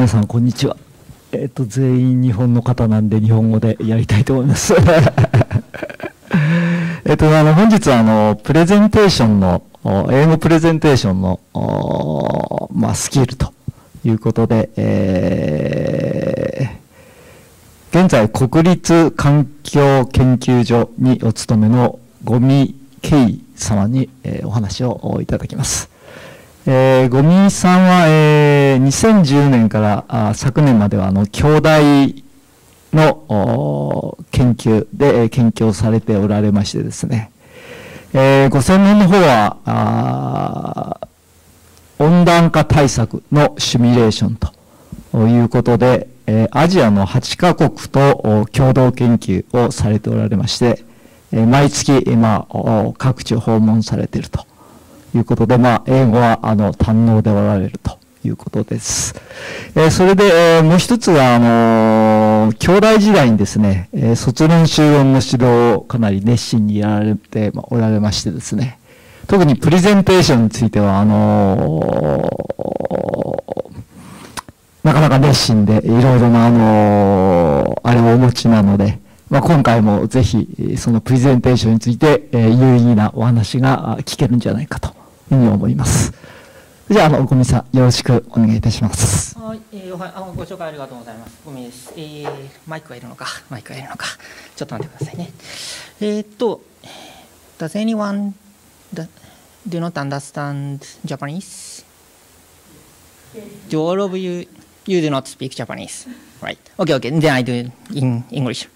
皆さんこんにちは。全員日本の方なんで日本語でやりたいと思います。本日はプレゼンテーションの英語プレゼンテーションのスキルということで、現在国立環境研究所にお勤めの五味圭様に、お話をいただきます。五味さんは、2010年から昨年までは京大の研究で研究をされておられましてですね、ご専門の方は温暖化対策のシミュレーションということで、アジアの8カ国と共同研究をされておられまして、毎月各地を訪問されているということで、英語は堪能でおられるということです。それで、もう一つは京大時代にですね、卒論修論の指導をかなり熱心にやられておられましてですね、特にプレゼンテーションについてはなかなか熱心でいろいろなあれをお持ちなので、今回もぜひそのプレゼンテーションについて有意義なお話が聞けるんじゃないかというふうに思います。じゃあ五味さんよろしくお願いいたします。 はい、ご紹介ありがとうございます。五味です。マイクがいるのか、ちょっと待ってくださいね。Does anyone do not understand Japanese? Do all of you do not speak Japanese? Right. Okay. Then I do in English.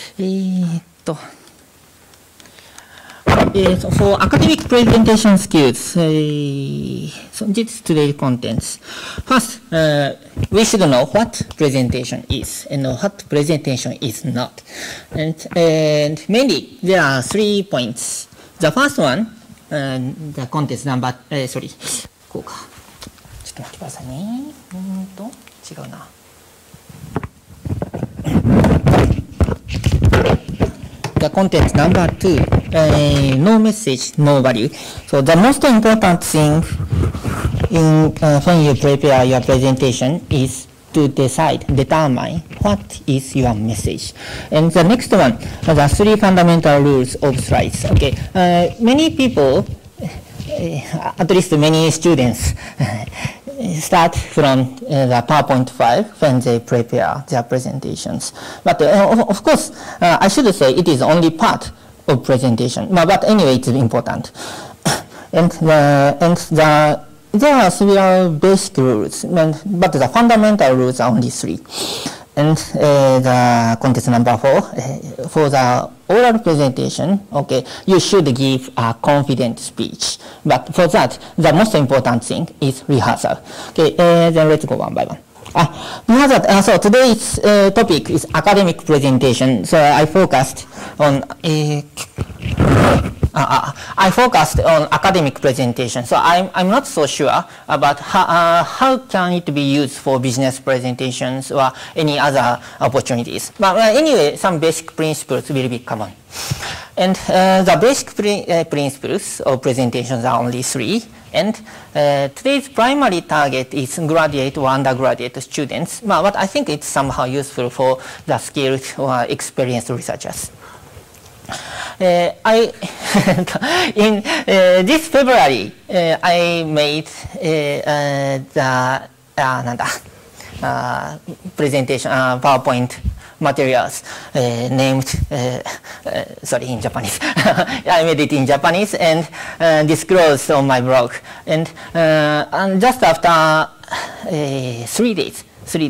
So for academic presentation skills, so this is today's contents. First, we should know what presentation is and what presentation is not. And mainly, there are 3 points. The first one, the contents number, sorry, こうか。ちょっと待ってくださいね。違うな。The content number 2, no message, no value. So the most important thing when you prepare your presentation is to determine what is your message. And the next one, the 3 fundamental rules of slides. Okay, many people, at least many students, start from the PowerPoint file when they prepare their presentations. But of course, I should say it is only part of presentation. But anyway, it's important. And there are several basic rules, but the fundamental rules are only 3. And the content number 4, for the oral presentation, okay, you should give a confident speech. But for that, the most important thing is rehearsal. Okay, then let's go one by one. Rehearsal. So today's topic is academic presentation. So I focused on academic presentation. So I'm not so sure about how can it be used for business presentations or any other opportunities. But anyway, some basic principles will be common. And the basic principles of presentations are only 3. And today's primary target is graduate or undergraduate students. But I think it's somehow useful for the skilled or experienced researchers. In this February, I made presentation PowerPoint materials named in Japanese. I made it in Japanese and disclosed on my blog. And just after 3 days,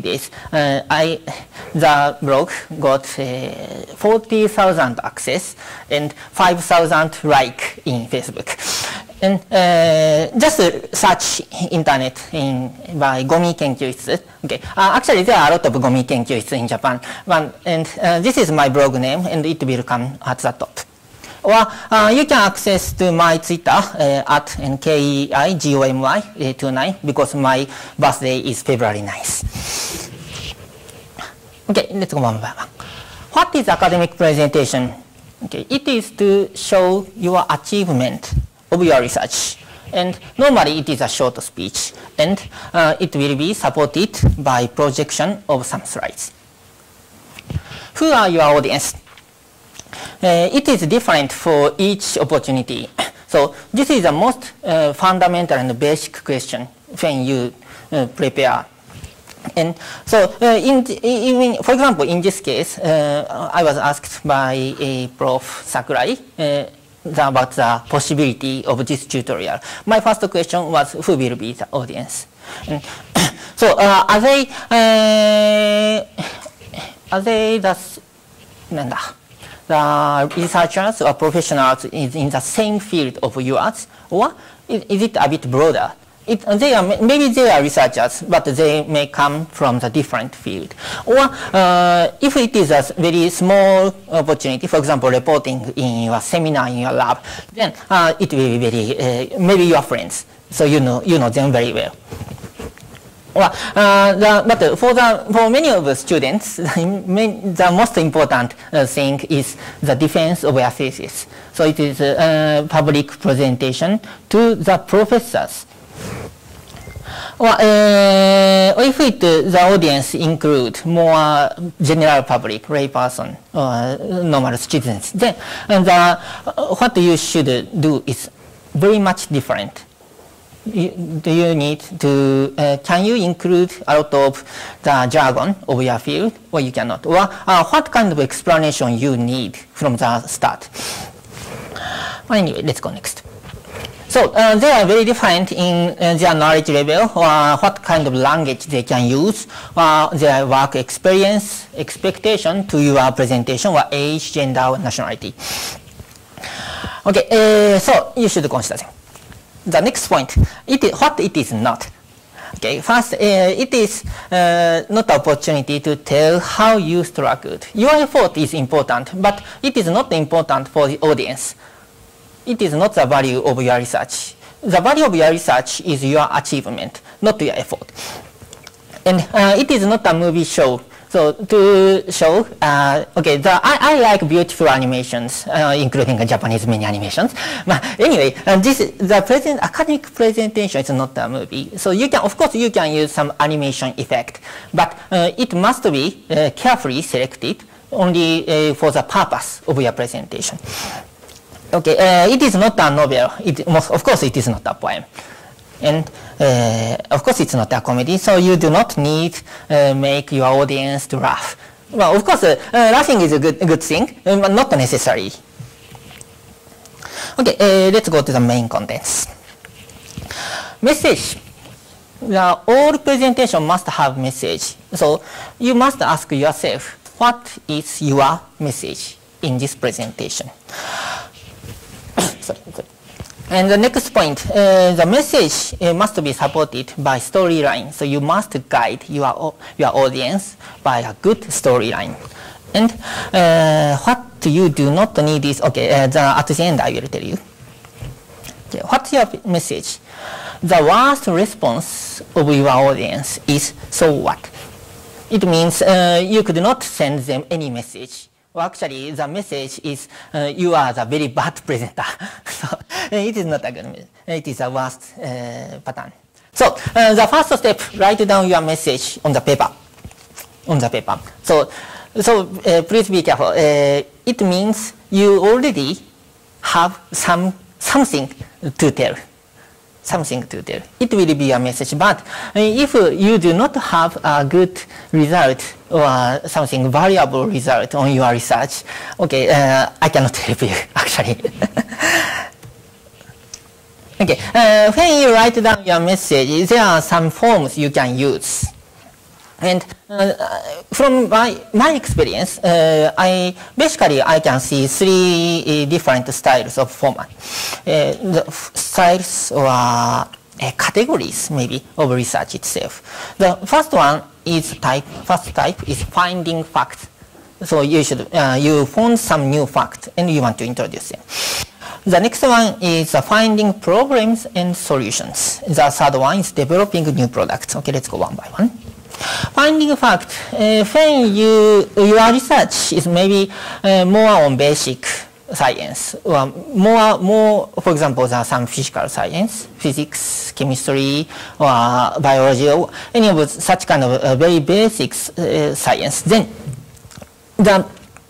the blog got 40,000 access and 5,000 like in Facebook. And just search internet by Gomi Kenkyūitsu. Okay. Actually, there are a lot of Gomi Kenkyūitsu in Japan. And this is my blog name, and it will come at the top. Or you can access to my Twitter at KEIGOMI29 because my birthday is February 9th. Okay, let's go one by one. What is academic presentation? Okay, it is to show your achievement of your research And normally it is a short speech, and it will be supported by projection of some slides. Who are your audience? It is different for each opportunity. So this is the most fundamental and basic question when you prepare. And so, for example, in this case, I was asked by Prof. Sakurai about the possibility of this tutorial. My first question was, who will be the audience? And so, are they the researchers or professionals in the same field of yours, or is it a bit broader? Maybe they are researchers, but they may come from the different field. Or if it is a very small opportunity, for example, reporting in your seminar in your lab, then it will be very, maybe your friends, so you know them very well. Well, but for many of the students, the most important thing is the defense of their thesis. So it is a public presentation to the professors. Or if the audience include more general public, layperson, or normal citizens, then what you should do is very much different. Do you need to, can you include a lot of the jargon of your field, or you cannot? Or what kind of explanation you need from the start? Well, anyway, let's go next. So they are very different in their knowledge level, or what kind of language they can use, or their work experience, expectation to your presentation, or age, gender, nationality. Okay, so you should consider them. The next point, what it is not. Okay, first, it is not an opportunity to tell how you struggled. Your effort is important, but it is not important for the audience. It is not the value of your research. The value of your research is your achievement, not your effort. And it is not a movie show. So to show, okay, I like beautiful animations, including Japanese mini animations. But anyway, the academic presentation is not a movie. So you can, of course, you can use some animation effect, but it must be carefully selected only for the purpose of your presentation. Okay, it is not a novel. Of course, it is not a poem. And of course, it's not a comedy, so you do not need make your audience to laugh. Well, of course, laughing is a good thing, but not necessary. Okay, let's go to the main contents. Message. All presentation must have message. So you must ask yourself, what is your message in this presentation? Sorry. And the next point, the message must be supported by storyline. So you must guide your audience by a good storyline. And what you do not need is, okay, at the end I will tell you. Okay, what's your message? The worst response of your audience is, so what? It means you could not send them any message. Well, actually, the message is you are the very bad presenter. So it is not a good message. It is a worst pattern. So the first step, write down your message on the paper. So please be careful. It means you already have something to tell. It will be a message, but if you do not have a good result or something valuable result on your research, okay, I cannot help you actually. Okay, when you write down your message, there are some forms you can use. And from my experience, I can see three different styles of format. The styles or categories maybe of research itself. The first one is first type is finding facts. So you should you found some new facts and you want to introduce them. The next one is finding problems and solutions. The third one is developing new products. Okay, let's go one by one. Finding a fact, when your research is maybe more on basic science, or more, for example, some physical science, physics, chemistry, or biology, or any of such kind of very basic science, then the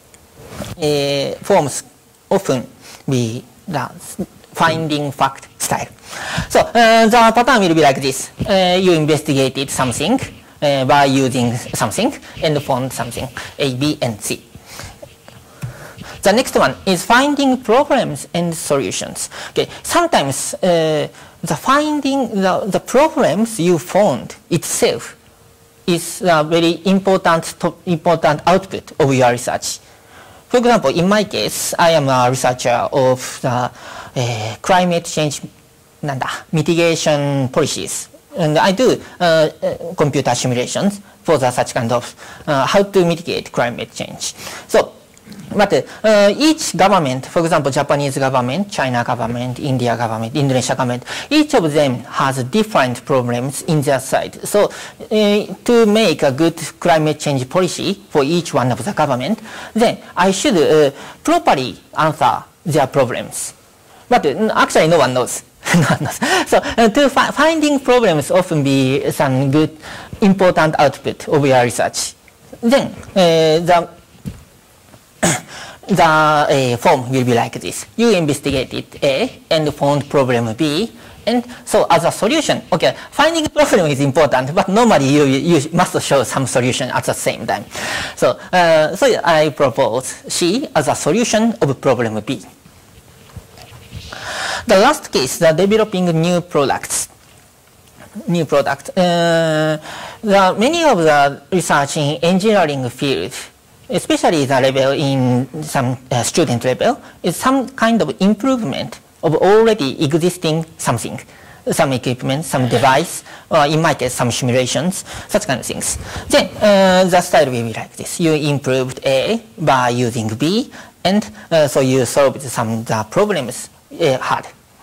forms often be the finding fact style. So the pattern will be like this. You investigated something by using something and found something, A, B, and C. The next one is finding problems and solutions. Okay, sometimes the the problems you found itself is a very important output of your research. For example, in my case, I am a researcher of the climate change mitigation policies, and I do computer simulations for such kind of how to mitigate climate change. So, but each government, for example, Japanese government, China government, India government, Indonesia government, each of them has different problems in their side. So to make a good climate change policy for each one of the government, then I should properly answer their problems. But actually no one knows. No one knows. So finding problems often be some good important output of your research. Then the form will be like this. You investigated A and found problem B, and so as a solution, okay, finding a problem is important, but normally you must show some solution at the same time. So, so I propose C as a solution of problem B. The last case, the developing new products. New product. Many of the research in engineering field, especially the level in some student level, is some kind of improvement of already existing something, some equipment, some device, or in my case, some simulations, such kind of things. Then the style will be like this. You improved A by using B, and so you solved some the problems hard.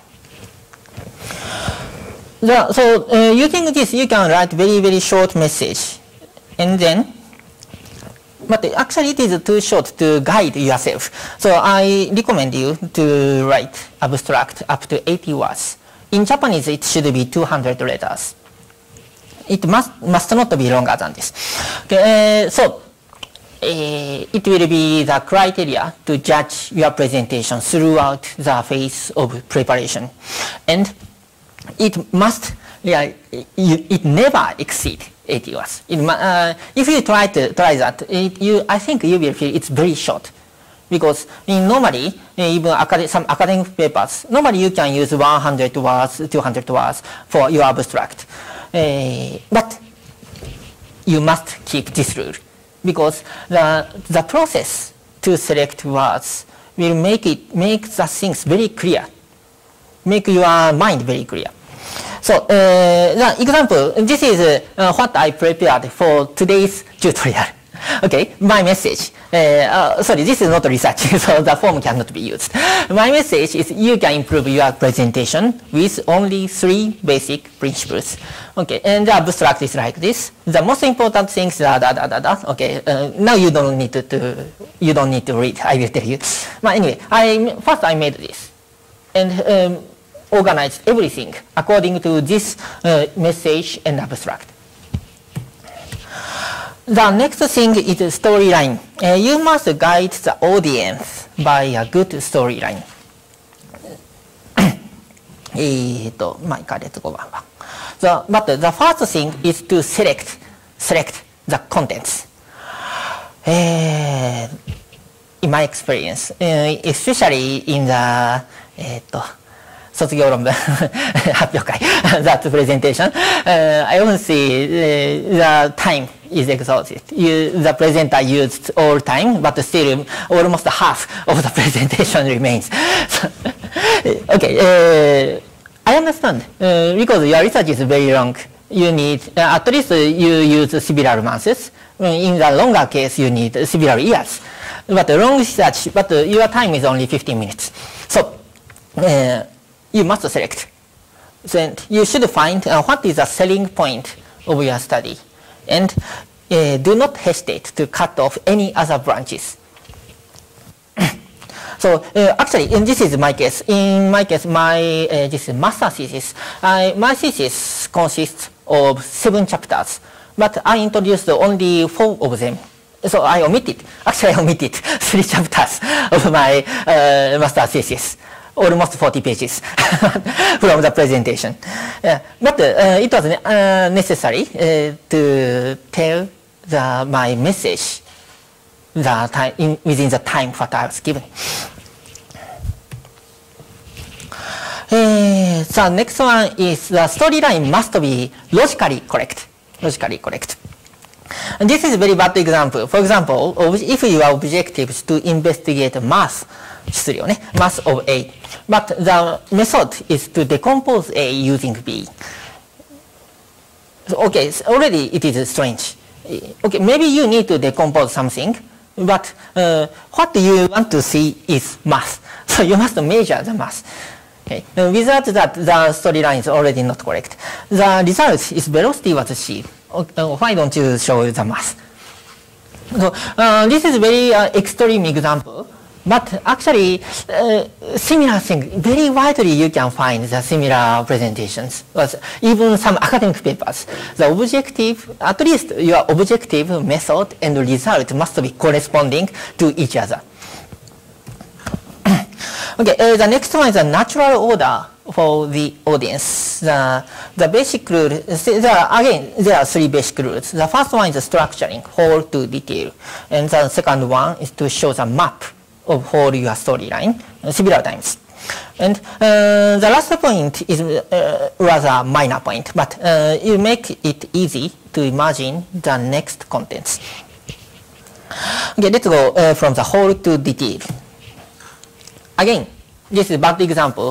So using this, you can write very, very short message, and then but actually it is too short to guide yourself. So I recommend you to write abstract up to 80 words. In Japanese, it should be 200 letters. It must not be longer than this. Okay, so it will be the criteria to judge your presentation throughout the phase of preparation. And it must, it never exceed 80 words. If you try that, I think you will feel it's very short, because normally even some academic papers, normally you can use 100 words, 200 words for your abstract, but you must keep this rule, because the process to select words will make the things very clear, make your mind very clear. So the example, this is what I prepared for today's tutorial. Okay, my message. Sorry, this is not research, so the form cannot be used. My message is you can improve your presentation with only 3 basic principles. Okay, and the abstract is like this. The most important things are Okay, now you don't need to read. I will tell you. But anyway, first I made this, and organized everything according to this message and abstract. The next thing is storyline. You must guide the audience by a good storyline. But the first thing is to select the contents. In my experience, especially in the 卒業論文発表会 that presentation, I often see the time is exhausted. The presenter used all time, but still almost half of the presentation remains. Okay, I understand, because your research is very long. You need, at least you use several months. In the longer case, you need several years. But long research, but your time is only 15 minutes. So, you must select. So you should find what is the selling point of your study, and do not hesitate to cut off any other branches. So So actually, this is my case. In my case, this is master thesis. My thesis consists of 7 chapters, but I introduced only 4 of them. So I omitted 3 chapters of my master thesis, almost 40 pages from the presentation. But it was necessary to tell my message within the time that I was given. The next one is the storyline must be logically correct. And this is a very bad example. For example, if your objective is to investigate mass of A, but the method is to decompose A using B. So, okay, so already it is strange. Okay, maybe you need to decompose something, but what you want to see is mass. So you must measure the mass. Okay. Without that, the storyline is already not correct. The result is velocity was C. Why don't you show the mass? So this is a very extreme example, but actually similar thing, very widely you can find the similar presentations. Even some academic papers. The objective, at least your objective method and result must be corresponding to each other. Okay, the next one is a natural order for the audience. The basic rule, again, there are 3 basic rules. The first one is structuring, whole to detail. And the second one is to show the map of whole your storyline several times. And the last point is rather minor point, but you make it easy to imagine the next contents. Okay, let's go from the whole to detail. Again, this is a bad example.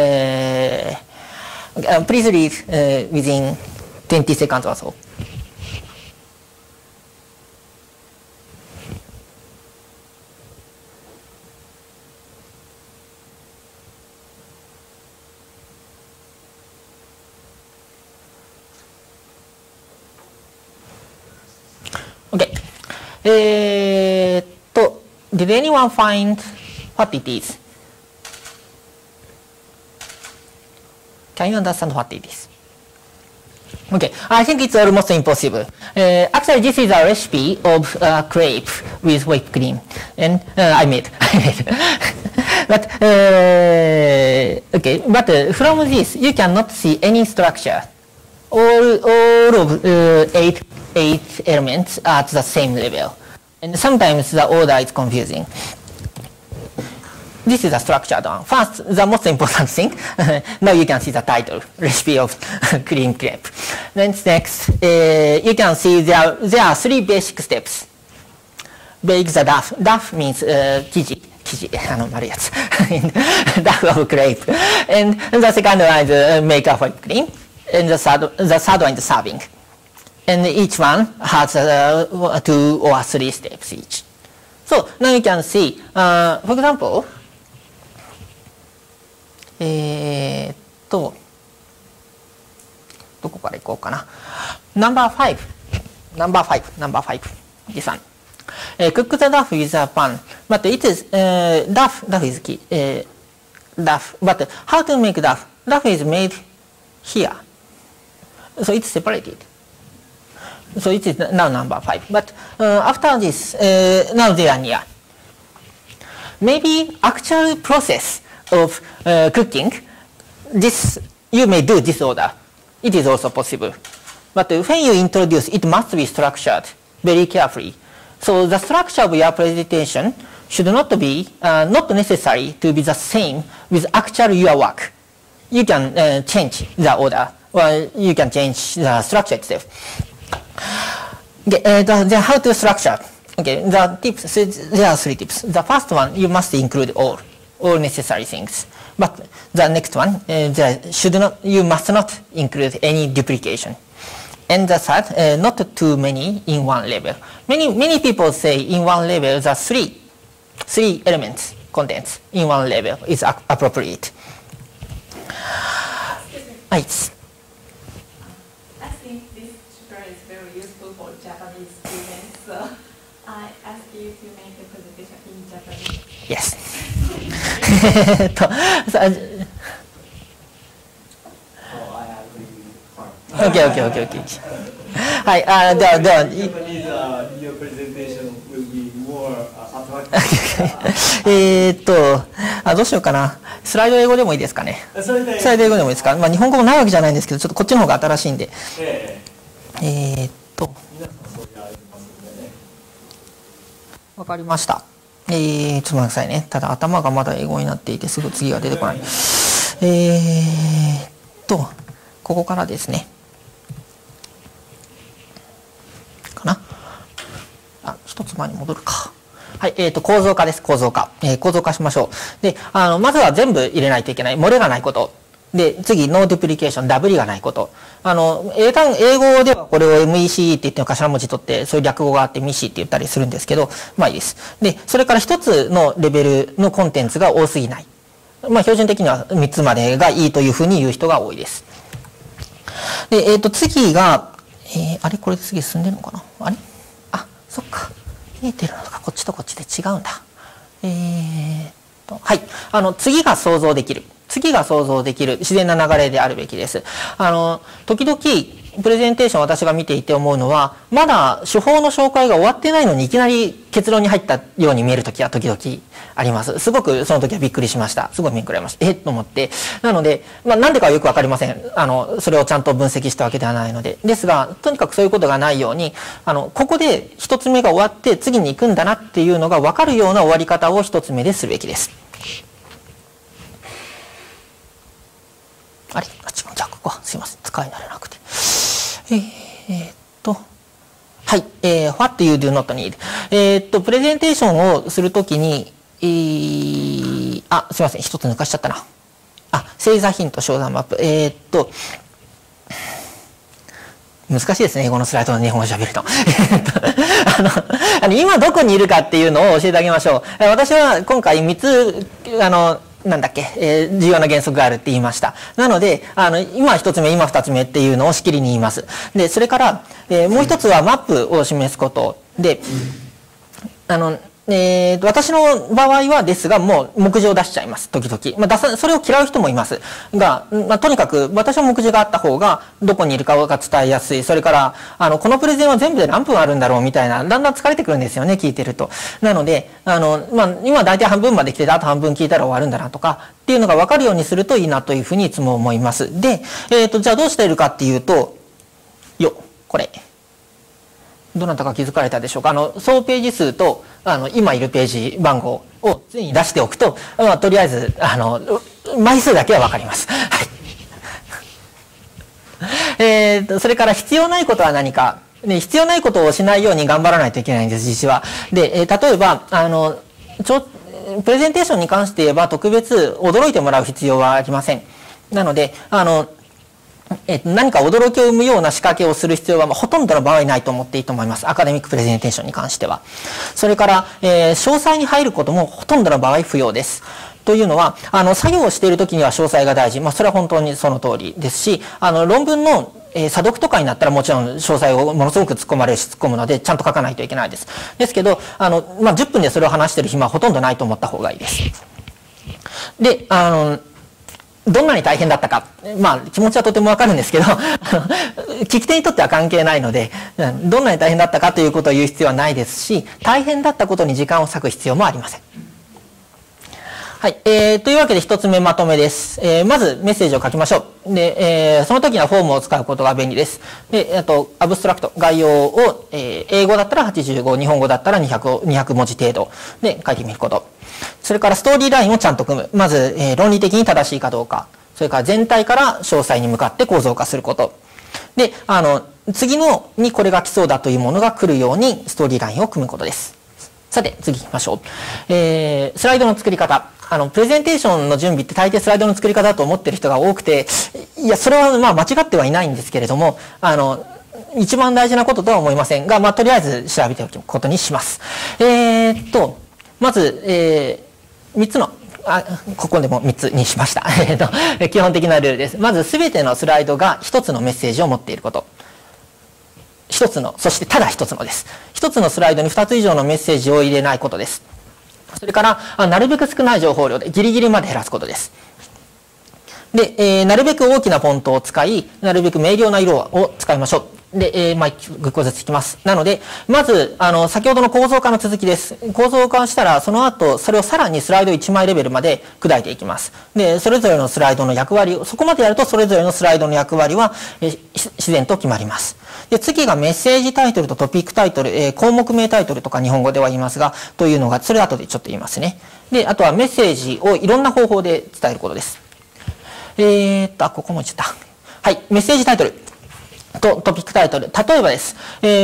Please read within 20 seconds or so. Okay. Did anyone find what it is? Can you understand what it is? Okay, I think it's almost impossible. Actually, this is a recipe of crepe with whipped cream, and I made. But okay, but from this you cannot see any structure. All of 8 elements are at the same level, and sometimes the order is confusing. This is a structured one. First, the most important thing. Now you can see the title, recipe of cream crepe. Then next, you can see there are 3 basic steps. Bake the dough. Dough means 生地丸いやつdough of crepe. And the second one is make a whipped cream. And the third one is serving. And each one has 2 or 3 steps each. So now you can see, for example, どこからいこうかな。Number 5. This one. Cook the dough with a pan. But it is, dough is key. Dough. But how to make dough? Dough is made here. So it's separated. So it is now number 5. But after this, now they are near. Maybe actual process of cooking, this you may do this order. It is also possible. But when you introduce, it must be structured very carefully. So the structure of your presentation should not be not necessary to be the same with actual your work. You can change the order, or you can change the structure itself. Okay, then how to structure? Okay, the tips. So there are 3 tips. The first one, you must include all necessary things. But the next one, you must not include any duplication. And the third, not too many in one level. Many people say in one level the three elements, contents in one level is appropriate. I think this tutorial is very useful for Japanese students, so I ask you to make a presentation in Japanese. Yes. OK。はい、では、どうしようかな。スライド英語でもいいですかね。スライド英語でもいいですか。まあ、日本語もないわけじゃないんですけど、ちょっとこっちの方が新しいんで。わかりました。ちょっと待ってくださいね。ただ頭がまだ英語になっていて、すぐ次が出てこない。ここからですね。かな。一つ前に戻るか。はい、構造化です。構造化。構造化しましょう。で、まずは全部入れないといけない。漏れがないこと。で、次、ノーデュプリケーション、ダブリがないこと。英語ではこれを MECE って言って頭文字取って、そういう略語があって MECE って言ったりするんですけど、まあいいです。で、それから一つのレベルのコンテンツが多すぎない。まあ標準的には3つまでがいいというふうに言う人が多いです。で、次が、あれこれで次進んでるのかなあれそっか。見えてるのがこっちとこっちで違うんだ。はい。次が想像できる。次が想像できる自然な流れであるべきです。時々、プレゼンテーションを私が見ていて思うのは、まだ手法の紹介が終わってないのにいきなり結論に入ったように見えるときは時々あります。すごくその時はびっくりしました。すごいびっくりしました。と思って。なので、まあなんでかはよくわかりません。それをちゃんと分析したわけではないので。ですが、とにかくそういうことがないように、ここで一つ目が終わって次に行くんだなっていうのがわかるような終わり方を一つ目でするべきです。あれじゃあここはすいません。使い慣れなくて。はい。what you do not need。プレゼンテーションをするときに、すいません。一つ抜かしちゃったな。星座ヒント、小座マップ。難しいですね。英語のスライドの日本語を喋ると。今どこにいるかっていうのを教えてあげましょう。私は今回3つ、なんだっけ、重要な原則があるって言いました。なので、今一つ目、今二つ目っていうのをしきりに言います。で、それから、もう一つはマップを示すことで、私の場合はですが、もう目次を出しちゃいます、時々。まあ、それを嫌う人もいますが、まあ、とにかく私は目次があった方が、どこにいるかが伝えやすい。それから、このプレゼンは全部で何分あるんだろうみたいな、だんだん疲れてくるんですよね、聞いてると。なので、まあ、今大体半分まで来てて、あと半分聞いたら終わるんだなとか、っていうのが分かるようにするといいなというふうにいつも思います。で、じゃあどうしているかっていうと、これ。どなたか気づかれたでしょうか。総ページ数と、今いるページ番号を常に出しておくと、まあ、とりあえず、枚数だけはわかります。はい。それから必要ないことは何か。ね、必要ないことをしないように頑張らないといけないんです、実は。で、例えば、プレゼンテーションに関して言えば、特別驚いてもらう必要はありません。なので、何か驚きを生むような仕掛けをする必要は、ほとんどの場合ないと思っていいと思います。アカデミックプレゼンテーションに関しては。それから、詳細に入ることもほとんどの場合不要です。というのは、作業をしているときには詳細が大事。まあ、それは本当にその通りですし、論文の査読とかになったらもちろん詳細をものすごく突っ込むので、ちゃんと書かないといけないです。ですけど、まあ、10分でそれを話している暇はほとんどないと思った方がいいです。で、どんなに大変だったか。まあ、気持ちはとてもわかるんですけど、聞き手にとっては関係ないので、どんなに大変だったかということを言う必要はないですし、大変だったことに時間を割く必要もありません。はい。というわけで一つ目まとめです。まずメッセージを書きましょう。で、その時にはフォームを使うことが便利です。で、アブストラクト、概要を、英語だったら85、日本語だったら200文字程度で書いてみること。それからストーリーラインをちゃんと組む。まず、論理的に正しいかどうか。それから全体から詳細に向かって構造化すること。で、次にこれが来そうだというものが来るようにストーリーラインを組むことです。さて、次行きましょう。スライドの作り方。プレゼンテーションの準備って大抵スライドの作り方だと思ってる人が多くて、いや、それはまあ間違ってはいないんですけれども、一番大事なこととは思いませんが、まあ、とりあえず調べておくことにします。まず、3つの、ここでも3つにしました。基本的なルールです。まず、すべてのスライドが1つのメッセージを持っていること。1つの、そしてただ1つのです。1つのスライドに2つ以上のメッセージを入れないことです。 それから、なるべく少ない情報量でギリギリまで減らすことです。で、なるべく大きなフォントを使い、なるべく明瞭な色を使いましょう。で、1個ずついきます。なので、まず、先ほどの構造化の続きです。構造化したら、その後、それをさらにスライド1枚レベルまで砕いていきます。で、それぞれのスライドの役割を、そこまでやると、それぞれのスライドの役割は、自然と決まります。で、次がメッセージタイトルとトピックタイトル、項目名タイトルとか日本語では言いますが、というのが、それ後でちょっと言いますね。で、あとはメッセージをいろんな方法で伝えることです。ここも言っちゃった。はい、メッセージタイトルとトピックタイトル。例えばです。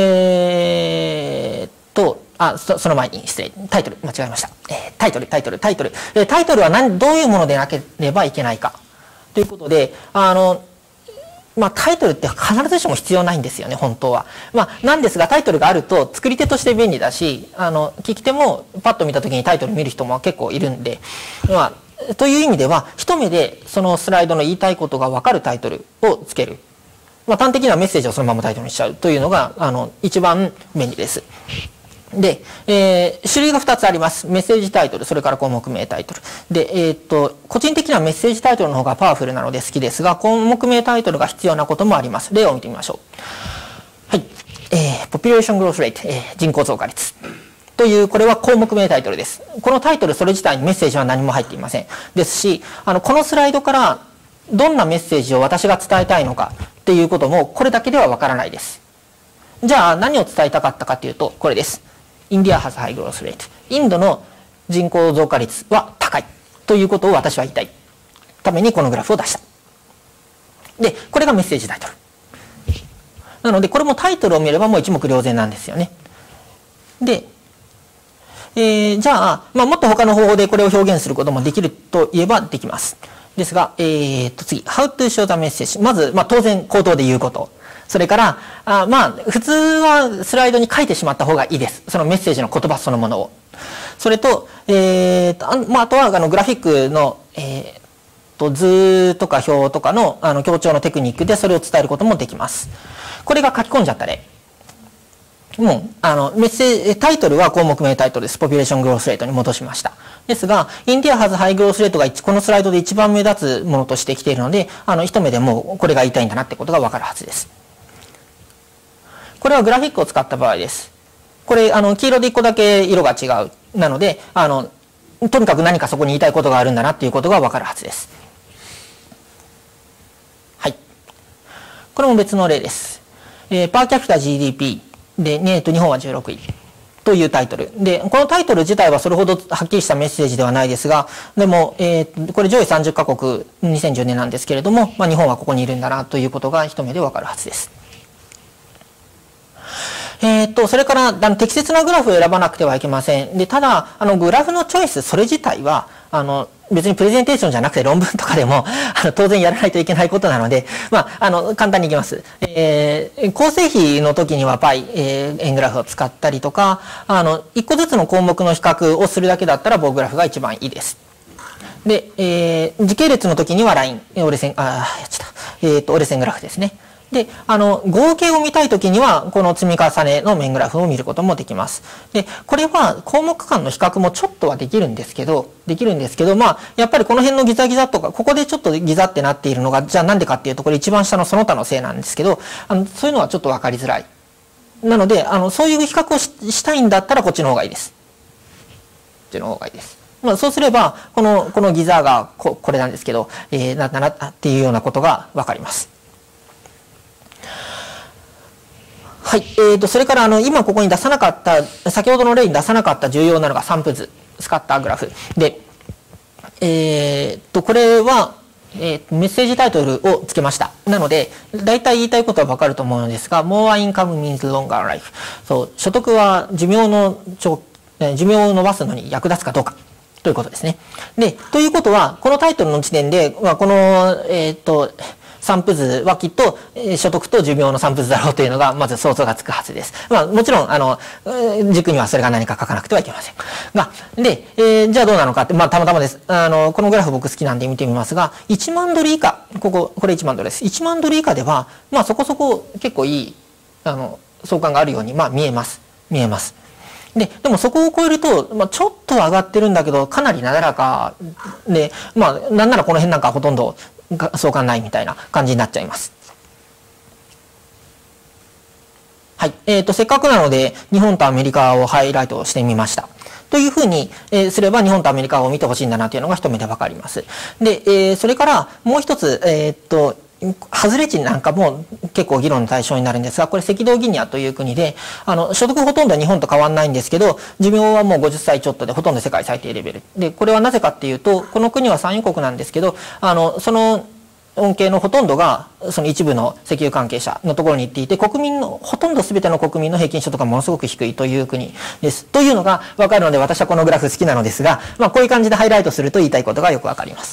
その前に失礼。タイトル、間違えました。タイトルはどういうものでなければいけないか。ということで、タイトルって必ずしも必要ないんですよね、本当は。なんですが、タイトルがあると作り手として便利だし、聞き手もパッと見たときにタイトル見る人も結構いるんで、という意味では、一目でそのスライドの言いたいことが分かるタイトルをつける。端的にはメッセージをそのままタイトルにしちゃうというのが、一番便利です。で、種類が2つあります。メッセージタイトル、それから項目名タイトル。で、個人的にはメッセージタイトルの方がパワフルなので好きですが、項目名タイトルが必要なこともあります。例を見てみましょう。はい。Population Growth Rate、人口増加率。という、これは項目名タイトルです。このタイトルそれ自体にメッセージは何も入っていません。ですし、このスライドからどんなメッセージを私が伝えたいのかっていうことも、これだけではわからないです。じゃあ何を伝えたかったかというと、これです。India has high growth rate。インドの人口増加率は高い。ということを私は言いたい。ためにこのグラフを出した。で、これがメッセージタイトル。なので、これもタイトルを見ればもう一目瞭然なんですよね。で、じゃあ、もっと他の方法でこれを表現することもできると言えばできます。ですが、次、how to show the message。まず、当然、口頭で言うこと。それから、普通はスライドに書いてしまった方がいいです。そのメッセージの言葉そのものを。それと、あとは、グラフィックの、図とか表とかの、強調のテクニックでそれを伝えることもできます。これが書き込んじゃった例。もう、タイトルは項目名タイトルです。ポピュレーショングロースレートに戻しました。ですが、インディアハズハイグロースレートがこのスライドで一番目立つものとしてきているので、一目でもうこれが言いたいんだなってことがわかるはずです。これはグラフィックを使った場合です。これ、黄色で1個だけ色が違う。なので、とにかく何かそこに言いたいことがあるんだなっていうことがわかるはずです。はい。これも別の例です。パーキャピタ GDP。で、日本は16位というタイトル。で、このタイトル自体はそれほどはっきりしたメッセージではないですが、でも、これ上位30カ国2010年なんですけれども、日本はここにいるんだなということが一目でわかるはずです。それから、適切なグラフを選ばなくてはいけません。で、ただ、グラフのチョイス、それ自体は、別にプレゼンテーションじゃなくて論文とかでも、当然やらないといけないことなので、簡単にいきます。構成比の時には π、円グラフを使ったりとか、一個ずつの項目の比較をするだけだったら棒グラフが一番いいです。で、時系列の時にはライン、折れ線グラフですね。で、合計を見たいときには、この積み重ねの面グラフを見ることもできます。で、これは項目間の比較もちょっとはできるんですけど、やっぱりこの辺のギザギザとか、ここでちょっとギザってなっているのが、じゃあなんでかっていうと、これ一番下のその他のせいなんですけど、そういうのはちょっとわかりづらい。なので、そういう比較をしたいんだったら、こっちの方がいいです。こっちの方がいいです。そうすれば、このギザがこれなんですけど、なんだなっていうようなことがわかります。はい。それから、今ここに出さなかった、先ほどの例に出さなかった重要なのが散布図、スカッターグラフ。で、これは、メッセージタイトルをつけました。なので、大体言いたいことはわかると思うのですが、more income means longer life。そう、所得は寿命を伸ばすのに役立つかどうか。ということですね。で、ということは、このタイトルの時点で、この、散布図はきっと、所得と寿命の散布図だろうというのが、まず想像がつくはずです。もちろん、軸にはそれが何か書かなくてはいけません。が、で、じゃあどうなのかって、たまたまです。このグラフ僕好きなんで見てみますが、1万ドル以下、これ1万ドルです。1万ドル以下では、そこそこ結構いい、相関があるように、見えます。 でもそこを超えると、ちょっと上がってるんだけど、かなりなだらかで、なんならこの辺なんかほとんど相関ないみたいな感じになっちゃいます。はい。せっかくなので、日本とアメリカをハイライトしてみました。というふうに、すれば日本とアメリカを見てほしいんだなというのが一目でわかります。で、それからもう一つ、外れ値なんかも結構議論の対象になるんですが、これ赤道ギニアという国で、所得ほとんどは日本と変わんないんですけど、寿命はもう50歳ちょっとでほとんど世界最低レベル。で、これはなぜかっていうと、この国は産油国なんですけど、その恩恵のほとんどが、その一部の石油関係者のところに行っていて、国民の、ほとんど全ての国民の平均所得がものすごく低いという国です。というのがわかるので、私はこのグラフ好きなのですが、こういう感じでハイライトすると言いたいことがよくわかります。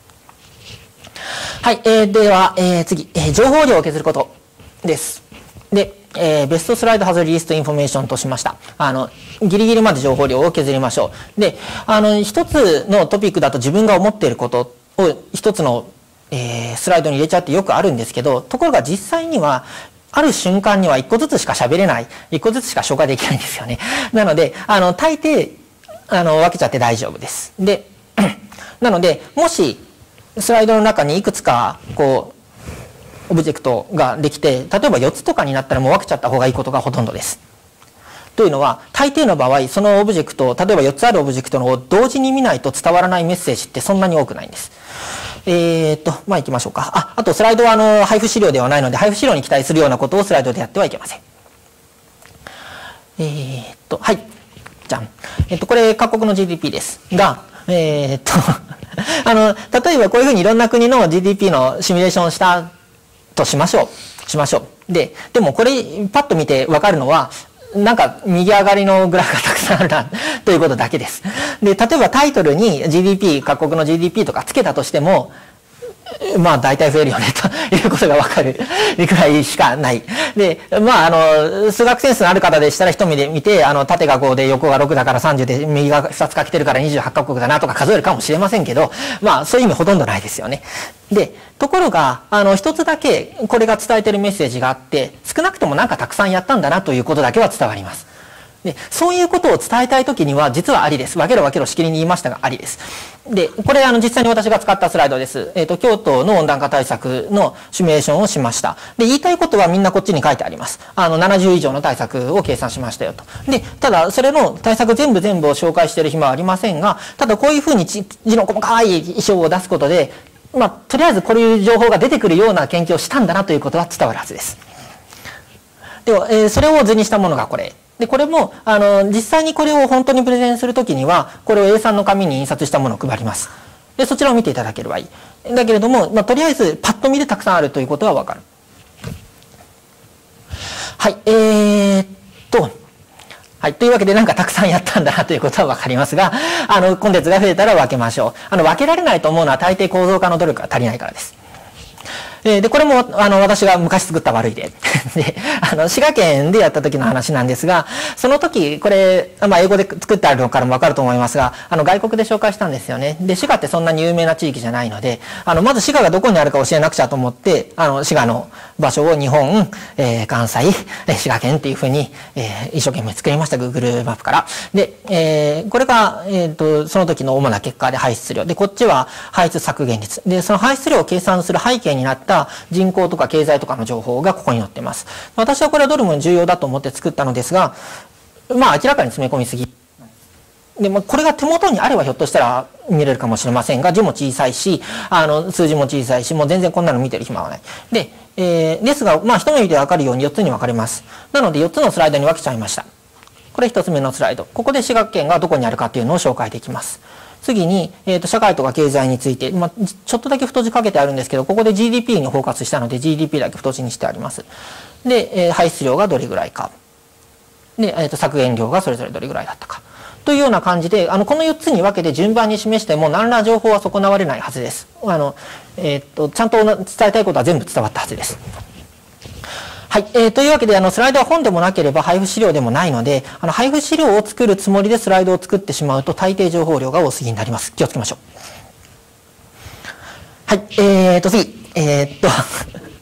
はい。では、次、情報量を削ることです。で、ベストスライドハズリーストインフォメーションとしました。ギリギリまで情報量を削りましょう。で、一つのトピックだと自分が思っていることを一つの、スライドに入れちゃってよくあるんですけど、ところが実際には、ある瞬間には一個ずつしか喋れない、一個ずつしか消化できないんですよね。なので、大抵、分けちゃって大丈夫です。で、なので、もし、スライドの中にいくつか、オブジェクトができて、例えば4つとかになったらもう分けちゃった方がいいことがほとんどです。というのは、大抵の場合、そのオブジェクトを、例えば4つあるオブジェクトを同時に見ないと伝わらないメッセージってそんなに多くないんです。行きましょうか。あとスライドは配布資料ではないので、配布資料に期待するようなことをスライドでやってはいけません。はい。じゃん。これ、各国の GDP ですが、例えばこういうふうにいろんな国の GDP のシミュレーションをしたとしましょう。でもこれパッと見てわかるのは、なんか右上がりのグラフがたくさんあるなということだけです。で、例えばタイトルに GDP、各国の GDP とかつけたとしても、大体増えるよねということがわかるくらいしかない。で、数学センスのある方でしたら一目で見て、縦が5で横が6だから30で右が2つかけてるから28カ国だなとか数えるかもしれませんけど、そういう意味ほとんどないですよね。で、ところが、一つだけこれが伝えてるメッセージがあって、少なくともなんかたくさんやったんだなということだけは伝わります。で、そういうことを伝えたいときには実はありです。分けろしきりに言いましたがありです。で、これ実際に私が使ったスライドです。京都の温暖化対策のシミュレーションをしました。で、言いたいことはみんなこっちに書いてあります。70以上の対策を計算しましたよと。で、ただそれの対策全部を紹介している暇はありませんが、ただこういうふうに字の細かい意書を出すことで、とりあえずこういう情報が出てくるような研究をしたんだなということは伝わるはずです。では、それを図にしたものがこれ。で、これも、実際にこれを本当にプレゼンするときには、これを A3 の紙に印刷したものを配ります。で、そちらを見ていただければいい。だけれども、とりあえず、パッと見でたくさんあるということはわかる。はい、はい。というわけで、なんかたくさんやったんだなということはわかりますが、コンテンツが増えたら分けましょう。分けられないと思うのは大抵構造化の努力が足りないからです。で、これも、私が昔作った悪い例。で、滋賀県でやった時の話なんですが、その時、これ、英語で作ってあるのからもわかると思いますが、外国で紹介したんですよね。で、滋賀ってそんなに有名な地域じゃないので、まず滋賀がどこにあるか教えなくちゃと思って、滋賀の場所を日本、関西、滋賀県っていうふうに、一生懸命作りました、Google マップから。で、これが、その時の主な結果で排出量。で、こっちは排出削減率。で、その排出量を計算する背景になった人口とか経済とかの情報がここに載っています。私はこれはどれも重要だと思って作ったのですが、明らかに詰め込みすぎ。で、これが手元にあればひょっとしたら見れるかもしれませんが、字も小さいし、数字も小さいし、もう全然こんなの見てる暇はない。で、ですが、一目見てわかるように4つに分かれます。なので4つのスライドに分けちゃいました。これ1つ目のスライド。ここで滋賀県がどこにあるかっていうのを紹介できます。次に、社会とか経済について、ちょっとだけ太字かけてあるんですけど、ここで GDP にフォーカスしたので GDP だけ太字にしてあります。で、排出量がどれぐらいか。で、削減量がそれぞれどれぐらいだったか。というような感じで、この4つに分けて順番に示しても何ら情報は損なわれないはずです。ちゃんと伝えたいことは全部伝わったはずです。はい。というわけで、スライドは本でもなければ配布資料でもないので、配布資料を作るつもりでスライドを作ってしまうと大抵情報量が多すぎになります。気をつけましょう。はい。次。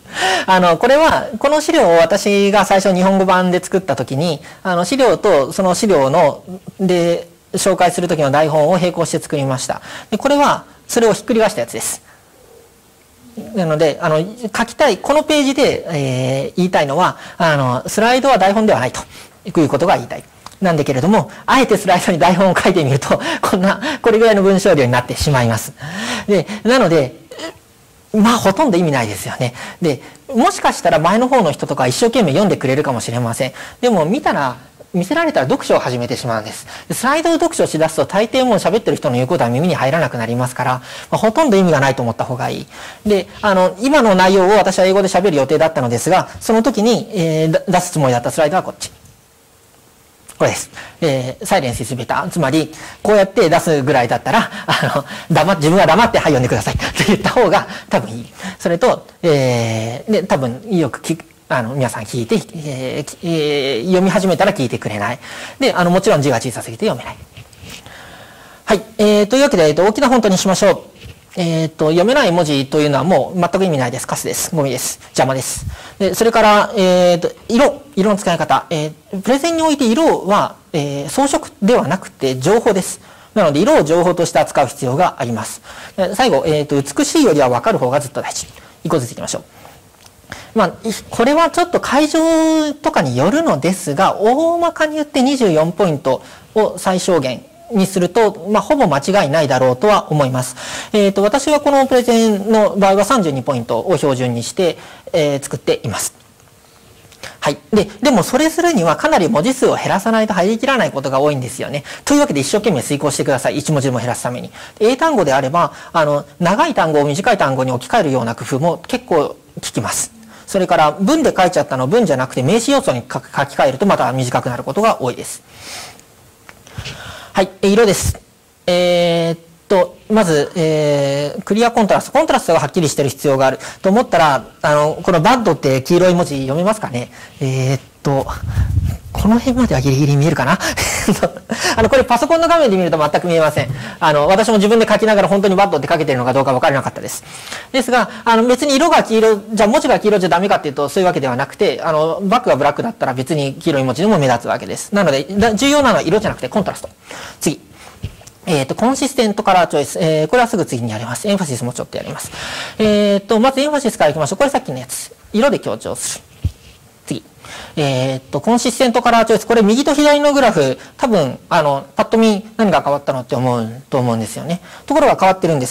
これは、この資料を私が最初日本語版で作ったときに、資料とその資料で紹介するときの台本を並行して作りました。で、これは、それをひっくり返したやつです。なので、書きたい、このページで、言いたいのは、スライドは台本ではないということが言いたい。なんだけれども、あえてスライドに台本を書いてみると、これぐらいの文章量になってしまいます。で、なので、まあ、ほとんど意味ないですよね。で、もしかしたら前の方の人とか一生懸命読んでくれるかもしれません。でも、見せられたら読書を始めてしまうんです。スライドを読書しだすと大抵もう喋ってる人の言うことは耳に入らなくなりますから、ほとんど意味がないと思った方がいい。で、今の内容を私は英語で喋る予定だったのですが、その時に、出すつもりだったスライドはこっち。これです。サイレンスイズベター。つまり、こうやって出すぐらいだったら、自分は黙ってはい読んでください。と言った方が多分いい。それと、で、多分よく皆さん聞いて、読み始めたら聞いてくれない。で、もちろん字が小さすぎて読めない。はい。というわけで、大きなフォントにしましょう。読めない文字というのはもう全く意味ないです。カスです。ゴミです。邪魔です。で、それから、色の使い方。プレゼンにおいて色は、装飾ではなくて情報です。なので、色を情報として扱う必要があります。最後、美しいよりは分かる方がずっと大事。一個ずついきましょう。まあ、これはちょっと会場とかによるのですが、大まかに言って24ポイントを最小限にすると、まあ、ほぼ間違いないだろうとは思います。私はこのプレゼンの場合は32ポイントを標準にして、作っています。はい。でもそれするにはかなり文字数を減らさないと入りきらないことが多いんですよね。というわけで一生懸命遂行してください。1文字でも減らすために。英単語であれば、長い単語を短い単語に置き換えるような工夫も結構効きます。それから文で書いちゃったのを文じゃなくて名詞要素に書き換えるとまた短くなることが多いです。はい、色です。まず、クリアコントラスト。コントラストがはっきりしてる必要があると思ったら、このバッドって黄色い文字読めますかね。この辺まではギリギリ見えるかなこれパソコンの画面で見ると全く見えません。私も自分で書きながら本当にバッドって書けてるのかどうか分からなかったです。ですが、別に色が黄色、じゃあ文字が黄色じゃダメかっていうとそういうわけではなくて、バックがブラックだったら別に黄色い文字でも目立つわけです。なので、重要なのは色じゃなくてコントラスト。次。コンシステントカラーチョイス。これはすぐ次にやります。エンファシスもちょっとやります。まずエンファシスからいきましょう。これさっきのやつ。色で強調する。次。コンシステントカラーチョイス。これ右と左のグラフ、多分、パッと見何が変わったのって思うんですよね。ところが変わってるんです。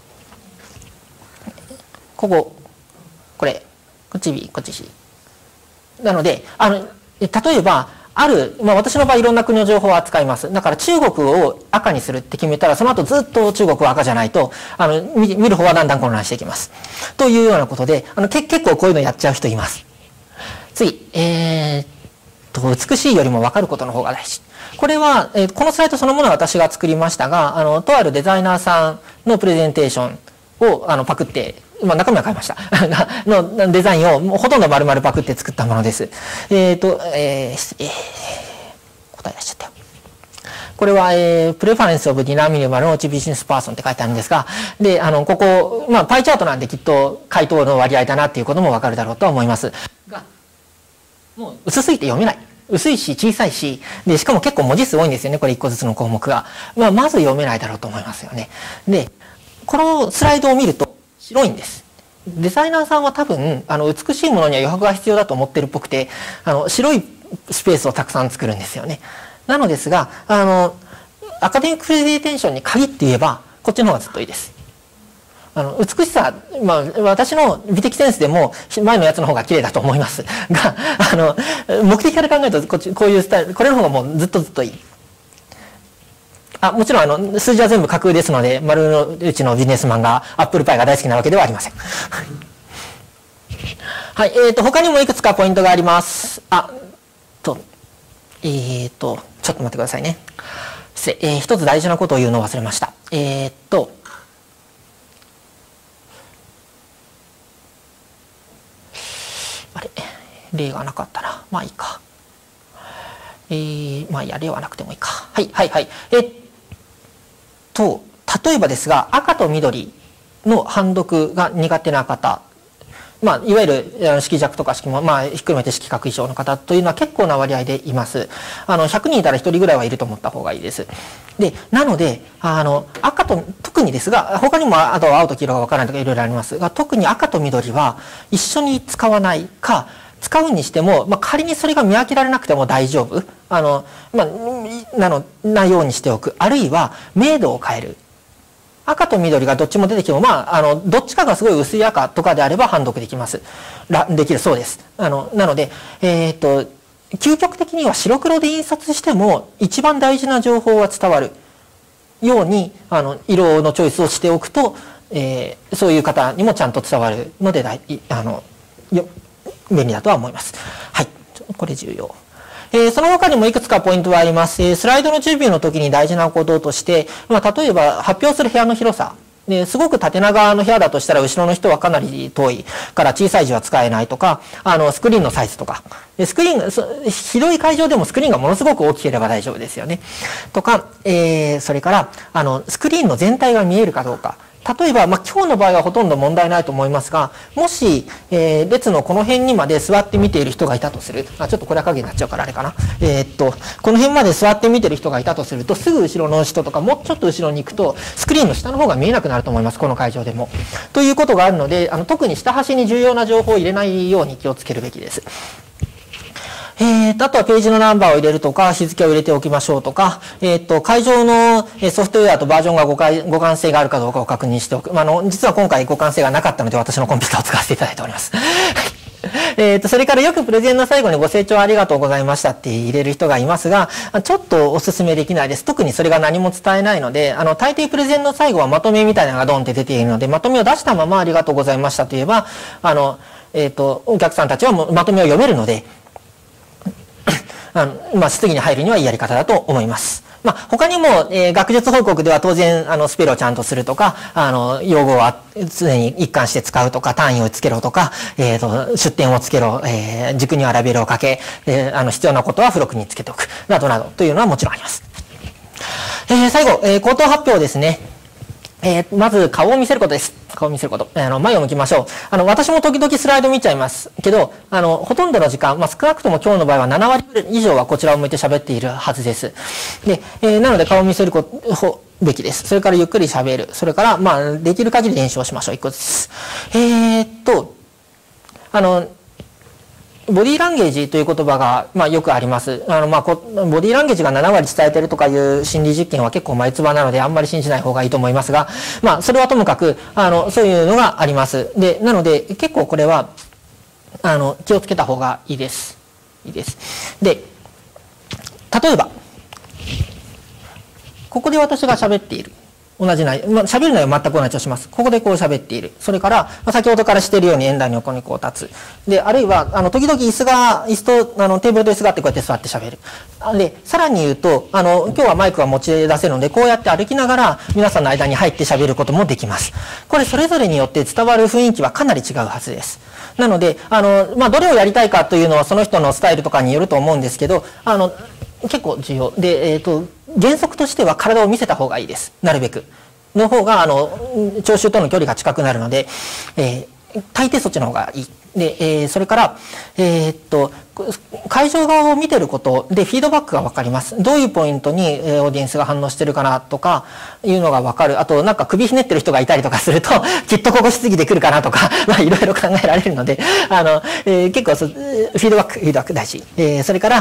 これ、こっち B、こっち C。なので、例えば、私の場合いろんな国の情報を扱います。だから中国を赤にするって決めたら、その後ずっと中国は赤じゃないと、見る方はだんだん混乱していきます。というようなことで、結構こういうのやっちゃう人います。次、美しいよりも分かることの方が大事。これは、このスライドそのものは私が作りましたが、とあるデザイナーさんのプレゼンテーションをパクって、中身は変えました。のデザインをほとんど丸々パクって作ったものです。答え出しちゃったよ。これは、プレファレンスオブディナミニマルのビジネスパーソンって書いてあるんですが、で、ここ、パイチャートなんできっと回答の割合だなっていうこともわかるだろうとは思います。が、もう薄すぎて読めない。薄いし、小さいし、で、しかも結構文字数多いんですよね、これ一個ずつの項目が。まず読めないだろうと思いますよね。で、このスライドを見ると、白いんです。デザイナーさんは多分、美しいものには余白が必要だと思ってるっぽくて、白いスペースをたくさん作るんですよね。なのですが、アカデミックプレゼンテーションに限って言えば、こっちの方がずっといいです。美しさ、私の美的センスでも前のやつの方が綺麗だと思います。が、目的から考えるとこういうスタイル、これの方がもうずっといい。もちろん数字は全部架空ですので、丸の内のビジネスマンがアップルパイが大好きなわけではありません。はい、他にもいくつかポイントがあります。ちょっと待ってくださいね。失礼、一つ大事なことを言うのを忘れました。あれ、例がなかったな。まあいいか。まあいいや、例はなくてもいいか。はい。例えばですが、赤と緑の判読が苦手な方まあ、いわゆる色弱とか色盲、まあ、ひっくるめて色覚異常の方というのは結構な割合でいます。100人いたら1人ぐらいはいると思った方がいいです。で、なので、赤と、特にですが、他にもあと青と黄色が分からないとかいろいろありますが、特に赤と緑は一緒に使わないか、使うにしても、まあ、仮にそれが見分けられなくても大丈夫。まあ、なようにしておく。あるいは、明度を変える。赤と緑がどっちも出てきても、まあ、どっちかがすごい薄い赤とかであれば判読できます。できるそうです。なので、究極的には白黒で印刷しても、一番大事な情報は伝わるように、色のチョイスをしておくと、そういう方にもちゃんと伝わるので、便利だとは思います。はい。これ重要。その他にもいくつかポイントはあります。スライドの準備の時に大事なこととして、まあ、例えば発表する部屋の広さ。すごく縦長の部屋だとしたら後ろの人はかなり遠いから小さい字は使えないとか、スクリーンのサイズとか。スクリーン、広い会場でもスクリーンがものすごく大きければ大丈夫ですよね。とか、それから、スクリーンの全体が見えるかどうか。例えば、まあ、今日の場合はほとんど問題ないと思いますが、もし、列のこの辺にまで座って見ている人がいたとする。ちょっとこれは影になっちゃうからあれかな。この辺まで座って見てる人がいたとすると、すぐ後ろの人とか、もうちょっと後ろに行くと、スクリーンの下の方が見えなくなると思います。この会場でも。ということがあるので、特に下端に重要な情報を入れないように気をつけるべきです。あとはページのナンバーを入れるとか、日付を入れておきましょうとか、会場のソフトウェアとバージョンが互換性があるかどうかを確認しておく。実は今回互換性がなかったので、私のコンピューターを使わせていただいております。それからよくプレゼンの最後にご清聴ありがとうございましたって入れる人がいますが、ちょっとお勧めできないです。特にそれが何も伝えないので、大抵プレゼンの最後はまとめみたいなのがドンって出ているので、まとめを出したままありがとうございましたと言えば、お客さんたちはまとめを読めるので、まあ、質疑に入るにはいいやり方だと思います。まあ、他にも、学術報告では当然、スペルをちゃんとするとか、用語は常に一貫して使うとか、単位をつけろとか、出典をつけろ、軸にはラベルをかけ、必要なことは付録につけておく、などなどというのはもちろんあります。最後、口頭発表ですね。まず顔を見せることです。顔を見せること。前を向きましょう。私も時々スライド見ちゃいますけど、ほとんどの時間、まあ、少なくとも今日の場合は7割以上はこちらを向いて喋っているはずです。で、なので顔を見せるべきです。それからゆっくり喋る。それから、まあ、できる限り練習をしましょう。一個ずつ。ボディーランゲージという言葉が、まあ、よくあります。ボディーランゲージが7割伝えてるとかいう心理実験は結構眉唾なのであんまり信じない方がいいと思いますが、まあ、それはともかく、そういうのがあります。で、なので、結構これは、気をつけた方がいいです。いいです。で、例えば、ここで私が喋っている。同じ内容、喋る内容は全く同じとします。ここでこう喋っている。それから、先ほどからしているように円台の横にこう立つ。で、あるいは、時々椅子と、テーブルと椅子があってこうやって座って喋る。で、さらに言うと、今日はマイクが持ち出せるので、こうやって歩きながら皆さんの間に入って喋ることもできます。これそれぞれによって伝わる雰囲気はかなり違うはずです。なので、どれをやりたいかというのはその人のスタイルとかによると思うんですけど、結構重要。で、原則としては体を見せた方がいいです。なるべく。の方が、聴衆との距離が近くなるので、大抵そっちの方がいい。で、それから、会場側を見てることでフィードバックがわかります。どういうポイントに、オーディエンスが反応してるかなとかいうのがわかる。あと、なんか首ひねってる人がいたりとかすると、きっとここ質疑で来るかなとか、まあいろいろ考えられるので、結構フィードバック大事。それから、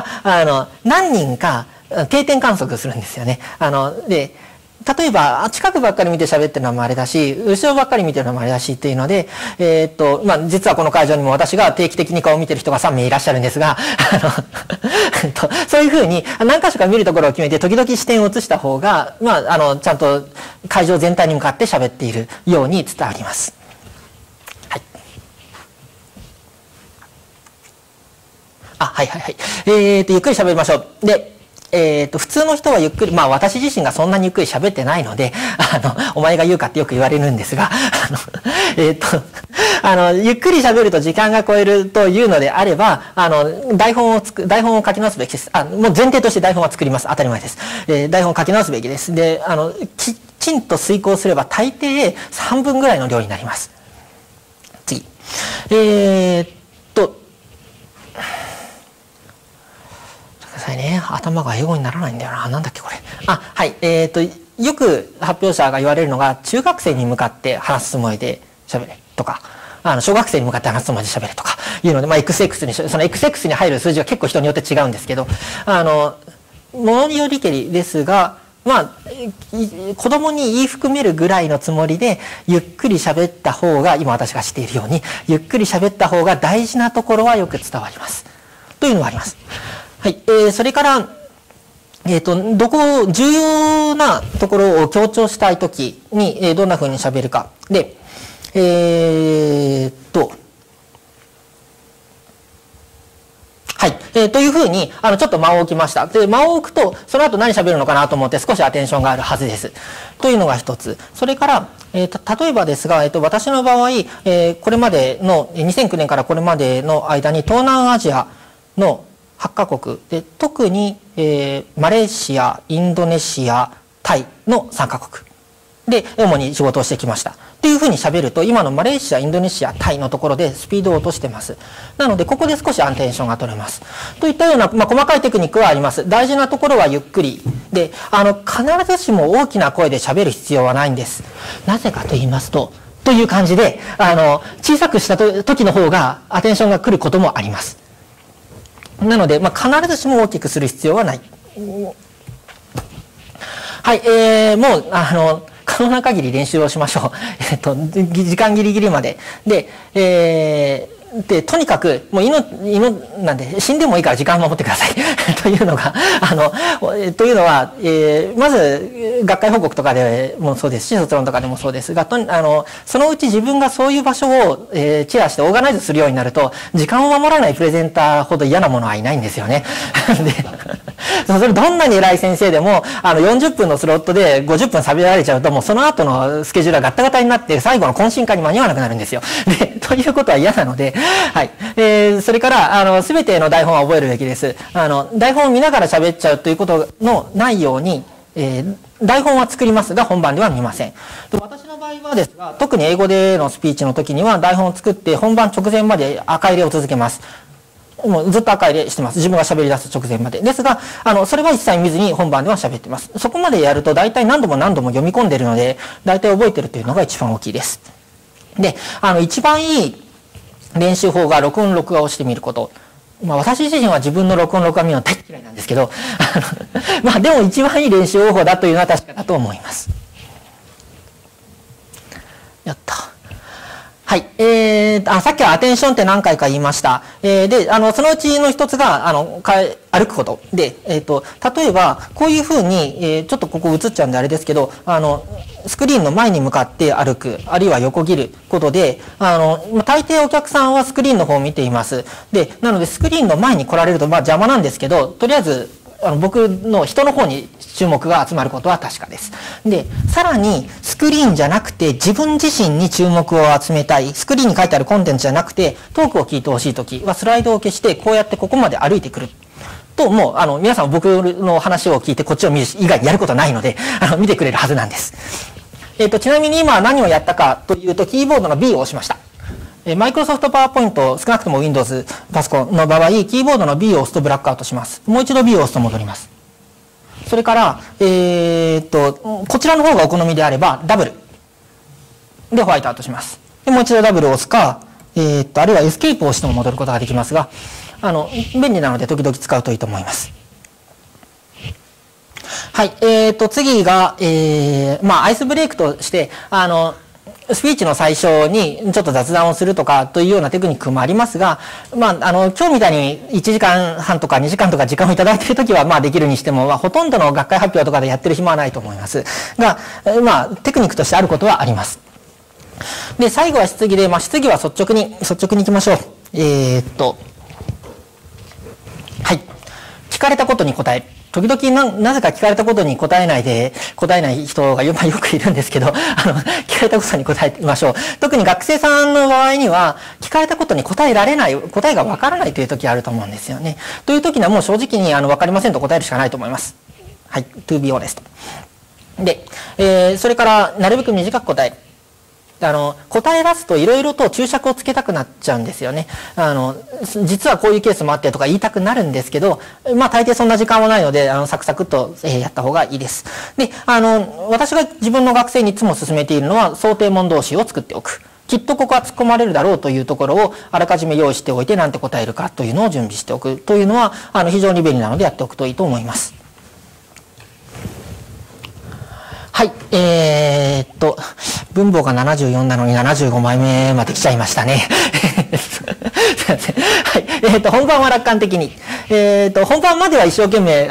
何人か定点観測するんですよね。で、例えば、近くばっかり見て喋ってるのもあれだし、後ろばっかり見てるのもあれだしっていうので、実はこの会場にも私が定期的に顔を見てる人が3名いらっしゃるんですが、そういうふうに何箇所か見るところを決めて、時々視点を移した方が、ちゃんと会場全体に向かって喋っているように伝わります。はい。はい。ゆっくり喋りましょう。で、普通の人はゆっくり、私自身がそんなにゆっくり喋ってないので、お前が言うかってよく言われるんですが、ゆっくり喋ると時間が超えるというのであれば、台本を書き直すべきです。もう前提として台本は作ります。当たり前です。台本を書き直すべきです。で、きちんと遂行すれば大抵3分ぐらいの量になります。次。 くださいね。頭が英語にならないんだよな。なんだっけこれ。はい。よく発表者が言われるのが、中学生に向かって話すつもりで喋れとか、小学生に向かって話すつもりで喋れとかいうので、XX に、その XX に入る数字は結構人によって違うんですけど、ものによりけりですが、子供に言い含めるぐらいのつもりで、ゆっくり喋った方が、今私がしているように、ゆっくり喋った方が大事なところはよく伝わります。というのがあります。はい。それから、重要なところを強調したいときに、どんな風に喋るか。で、はい。というふうに、ちょっと間を置きました。で、間を置くと、その後何喋るのかなと思って少しアテンションがあるはずです。というのが一つ。それから、例えばですが、私の場合、これまでの、2009年からこれまでの間に、東南アジアの8カ国で、特に、マレーシア、インドネシア、タイの3カ国で、主に仕事をしてきました。っていうふうに喋ると、今のマレーシア、インドネシア、タイのところでスピードを落としてます。なので、ここで少しアテンションが取れます。といったような、細かいテクニックはあります。大事なところはゆっくり。で、必ずしも大きな声で喋る必要はないんです。なぜかと言いますと、という感じで、小さくした時の方がアテンションが来ることもあります。なので、必ずしも大きくする必要はない。はい、もう、可能な限り練習をしましょう。時間ギリギリまで。で、とにかく、もうなんで、死んでもいいから時間を守ってください。というのが、まず、学会報告とかでもそうですし、卒論とかでもそうですが、そのうち自分がそういう場所を、チェアしてオーガナイズするようになると、時間を守らないプレゼンターほど嫌なものはいないんですよね。で、それどんなに偉い先生でも、40分のスロットで50分喋られちゃうと、もうその後のスケジュールがガッタガタになって、最後の懇親会に間に合わなくなるんですよ。で、ということは嫌なので、はい。それから、すべての台本は覚えるべきです。台本を見ながら喋っちゃうということのないように、台本は作りますが、本番では見ません。私の場合はですが、特に英語でのスピーチの時には、台本を作って、本番直前まで赤入れを続けます。もうずっと赤入れしてます。自分が喋り出す直前まで。ですが、それは一切見ずに本番では喋ってます。そこまでやると、大体何度も何度も読み込んでるので、大体覚えてるというのが一番大きいです。で、一番いい練習法が録音録画をしてみること。私自身は自分の録音録画見るの大嫌いなんですけど、でも一番いい練習方法だというのは確かだと思います。やった。はい。さっきはアテンションって何回か言いました。で、そのうちの一つが、歩くこと。で、例えば、こういうふうに、ちょっとここ映っちゃうんであれですけど、スクリーンの前に向かって歩く、あるいは横切ることで、大抵お客さんはスクリーンの方を見ています。で、なのでスクリーンの前に来られると、邪魔なんですけど、とりあえず、僕の人の方に注目が集まることは確かです。で、さらにスクリーンじゃなくて自分自身に注目を集めたい、スクリーンに書いてあるコンテンツじゃなくてトークを聞いてほしいときはスライドを消してこうやってここまで歩いてくる。と、もう、皆さん僕の話を聞いてこっちを見る以外にやることないので、見てくれるはずなんです。ちなみに今何をやったかというと、キーボードの B を押しました。マイクロソフトパワーポイント、少なくとも Windows パソコンの場合、キーボードの B を押すとブラックアウトします。もう一度 B を押すと戻ります。それから、こちらの方がお好みであれば、ダブルでホワイトアウトします。でもう一度ダブルを押すか、あるいはエスケープを押しても戻ることができますが、便利なので時々使うといいと思います。はい、次が、アイスブレイクとして、スピーチの最初にちょっと雑談をするとかというようなテクニックもありますが、今日みたいに1時間半とか2時間とか時間をいただいているときは、できるにしても、ほとんどの学会発表とかでやってる暇はないと思います。が、テクニックとしてあることはあります。で、最後は質疑で、質疑は率直に行きましょう。はい。聞かれたことに答え。時々なぜか聞かれたことに答えない人がよくいるんですけど、聞かれたことに答えましょう。特に学生さんの場合には、聞かれたことに答えられない、答えがわからないという時あると思うんですよね。という時にはもう正直にわかりませんと答えるしかないと思います。はい。to be honest。で、それから、なるべく短く答える。 答え出すといろいろと注釈をつけたくなっちゃうんですよね。実はこういうケースもあってとか言いたくなるんですけど、まあ大抵そんな時間はないので、サクサクっとやった方がいいです。で、私が自分の学生にいつも勧めているのは、想定問答集を作っておく。きっとここは突っ込まれるだろうというところをあらかじめ用意しておいて何て答えるかというのを準備しておくというのは非常に便利なのでやっておくといいと思います。はい、分母が74なのに75枚目まで来ちゃいましたね。すいません。はい、本番は楽観的に。本番までは一生懸命、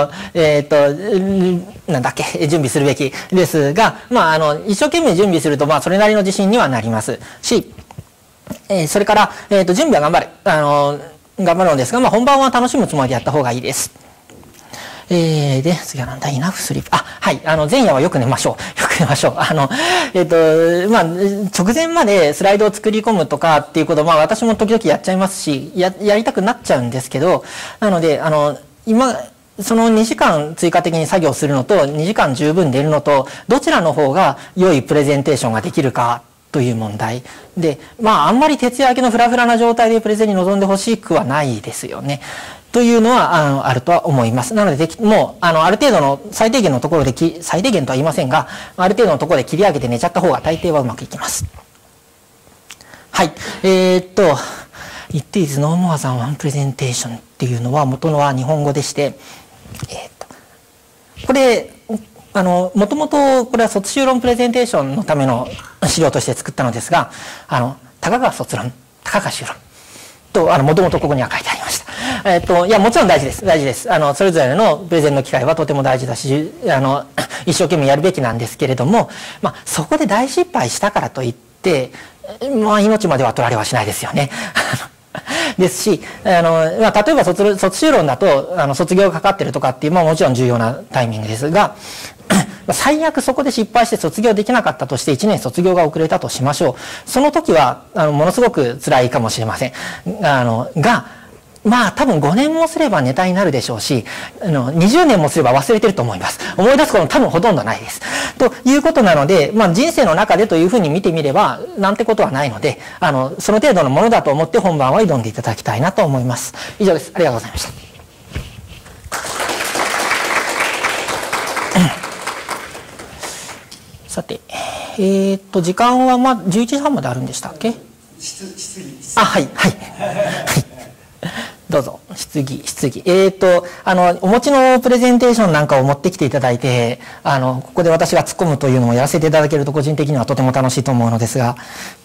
なんだっけ、準備するべきですが、まあ、一生懸命準備すると、まあ、それなりの自信にはなりますし、それから、準備は頑張る。頑張るのですが、まあ、本番は楽しむつもりでやった方がいいです。で、次はなんだ、イナフスリープ。はい、前夜はよく寝ましょう。よく寝ましょう。まあ、直前までスライドを作り込むとかっていうこと、まあ、私も時々やっちゃいますし、やりたくなっちゃうんですけど、なので、今、その2時間追加的に作業するのと、2時間十分寝るのと、どちらの方が良いプレゼンテーションができるか、という問題で、まあ、あんまり徹夜明けのフラフラな状態でプレゼンに臨んでほしくはないですよね。というのはあるとは思います。なのでもうある程度の最低限のところで最低限とは言いませんが、ある程度のところで切り上げて寝ちゃった方が大抵はうまくいきます。はい。It is no more than one presentation っていうのは元のは日本語でして、これもともとこれは卒修論プレゼンテーションのための資料として作ったのですが、たかが卒論、たかが修論ともともとここには書いてありました。いやもちろん大事です、大事です。それぞれのプレゼンの機会はとても大事だし、一生懸命やるべきなんですけれども、まあ、そこで大失敗したからといって、まあ、命までは取られはしないですよね。ですし、まあ、例えば卒修論だと卒業がかかってるとかっていう、まあ、もちろん重要なタイミングですが、最悪そこで失敗して卒業できなかったとして1年卒業が遅れたとしましょう。その時はものすごく辛いかもしれません。まあ多分5年もすればネタになるでしょうし、20年もすれば忘れてると思います。思い出すことも多分ほとんどないです。ということなので、まあ人生の中でというふうに見てみれば、なんてことはないので、その程度のものだと思って本番は挑んでいただきたいなと思います。以上です。ありがとうございました。さて、時間は11時半まであるんでしたっけ？はい、はい。どうぞ、質疑。お持ちのプレゼンテーションなんかを持ってきていただいて、ここで私が突っ込むというのをやらせていただけると個人的にはとても楽しいと思うのですが、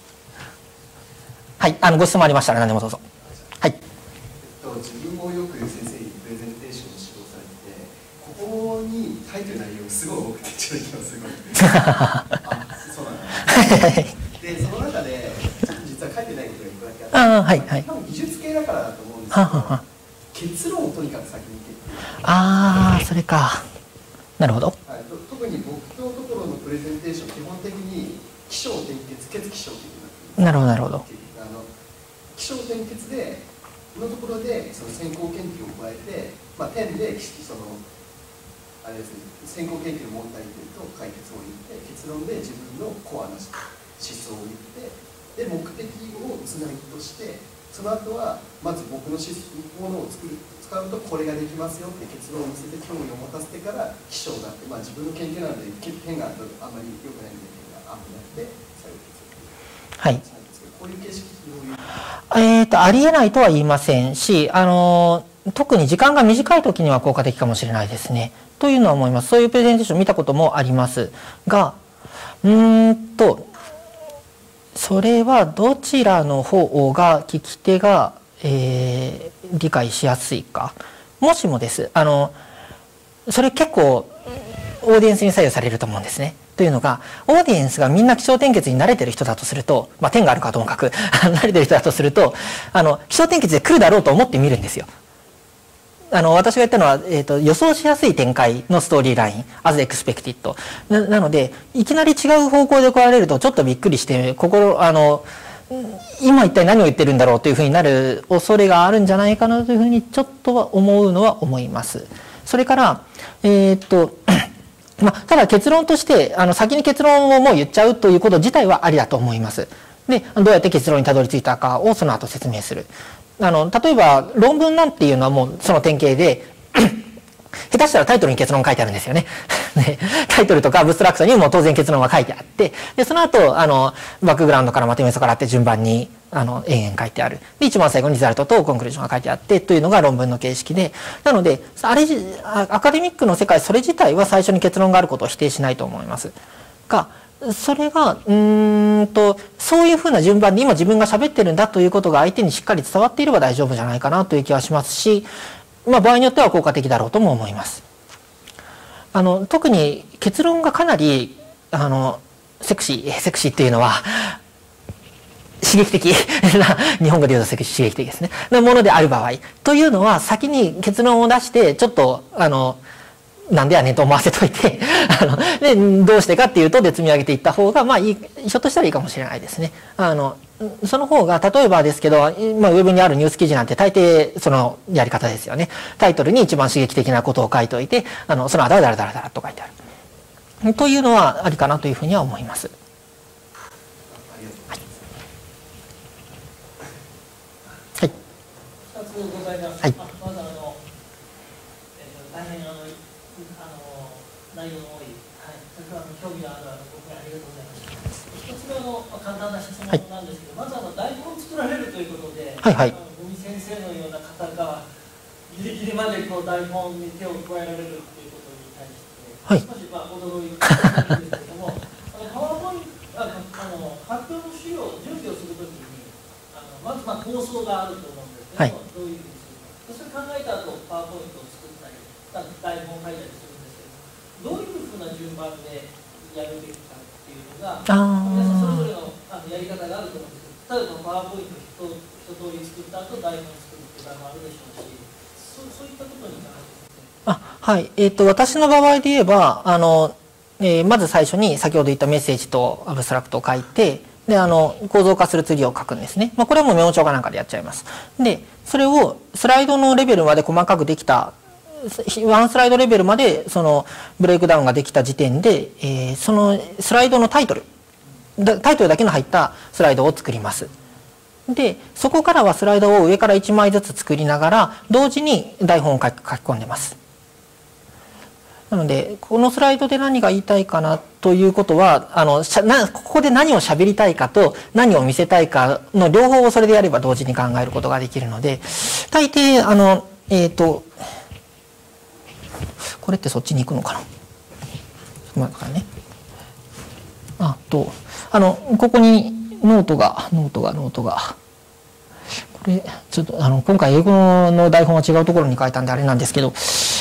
はい、ご質問ありましたら何でもどうぞ。はい。 自分もよく先生にプレゼンテーションを指導されて、ここに書いてる内容すごい多くて、ちょっと今すごい。そうなんだ。で、その中で、実は書いてないことがいくらかあって、はい、多分技術系だからだと思うんですけど、結論をとにかく先に言って。 それか。なるほど。 はい、特に僕のところのプレゼンテーション、基本的に起承転結、結起承転結なるほど、なるほど。 起承転結でのところでその先行研究を加えて、まあ、点であれですね、先行研究の問題点と解決を言って、結論で自分のコアな思想を言って、で目的をつなぎとして、その後はまず僕のものを使うとこれができますよって結論を見せて興味を持たせてから起承があって、まあ、自分の研究なので点があんまり良くないので点があんまりなくて最後結論。はい。こういう形式ありえないとは言いませんし、特に時間が短い時には効果的かもしれないですね。というのは思います。そういうプレゼンテーション見たこともありますが、それはどちらの方が聞き手が、理解しやすいか。もしもです。それ結構オーディエンスに左右されると思うんですね。というのが、オーディエンスがみんな起承転結に慣れてる人だとすると、まあ、点があるかともかく慣れてる人だとすると、起承転結で来るだろうと思って見るんですよ。私が言ったのは、予想しやすい展開のストーリーライン as expected なので、いきなり違う方向で来られるとちょっとびっくりして、今一体何を言ってるんだろうというふうになる恐れがあるんじゃないかなというふうにちょっとは思うのは思います。それから、 ただ結論として、先に結論をもう言っちゃうということ自体はありだと思います。で、どうやって結論にたどり着いたかをその後説明する。例えば、論文なんていうのはもうその典型で、下手したらタイトルに結論書いてあるんですよね。でタイトルとかアブストラクトにも当然結論は書いてあって、で、その後、バックグラウンドからまとめ素からって順番に、延々書いてある。で、一番最後にリザルトとコンクルージョンが書いてあって、というのが論文の形式で、なので、アカデミックの世界、それ自体は最初に結論があることを否定しないと思います。が、それが、そういうふうな順番で今自分が喋ってるんだということが相手にしっかり伝わっていれば大丈夫じゃないかなという気はしますし、場合によっては効果的だろうとも思います。特に結論がかなり、セクシーっていうのは、刺激的な、日本語で言うと刺激的ですね。なものである場合。というのは、先に結論を出して、ちょっと、なんでやねんと思わせといて、で、どうしてかっていうと、で積み上げていった方が、ひょっとしたらいいかもしれないですね。その方が、例えばですけど、ウェブにあるニュース記事なんて大抵そのやり方ですよね。タイトルに一番刺激的なことを書いておいて、その後はダラダラダラと書いてある。というのはありかなというふうには思います。はい。 2つございます。 はい。 まず大変内容の多い、はい、それから興味のあるご意見ありがとうございます。一つ目の簡単な質問なんですけど、まず台本を作られるということで、 はいはい。 五味先生のような方がギリギリまで台本に手を加えられるということに対して、 はい、 少し驚いたんですけれども、パワーポイント発表の資料を準備をするときにまず構想があると思うんですけども、どういうふうにするか、それ考えた後パワーポイントを作ったり台本を書いたりするんですけど、どういうふうな順番でやるべきかっていうのが皆さんそれぞれのやり方があると思うんですけど、例えばパワーポイントを一通り作った後台本を作るっていう場合もあるでしょうし、そういったことに関してはい。私の場合で言えば、まず最初に先ほど言ったメッセージとアブストラクトを書いて、で、構造化するツリーを書くんですね。これはもうメモ帳かなんかでやっちゃいます。で、それをスライドのレベルまで細かくできた、ワンスライドレベルまでそのブレイクダウンができた時点で、そのスライドのタイトルだけの入ったスライドを作ります。で、そこからはスライドを上から1枚ずつ作りながら、同時に台本を書き込んでます。なので、このスライドで何が言いたいかなということは、ここで何を喋りたいかと何を見せたいかの両方をそれでやれば同時に考えることができるので、大抵、これってそっちに行くのかな。ごめんなさいね。ここにノートが。これ、ちょっと、今回英語の台本は違うところに書いたんであれなんですけど、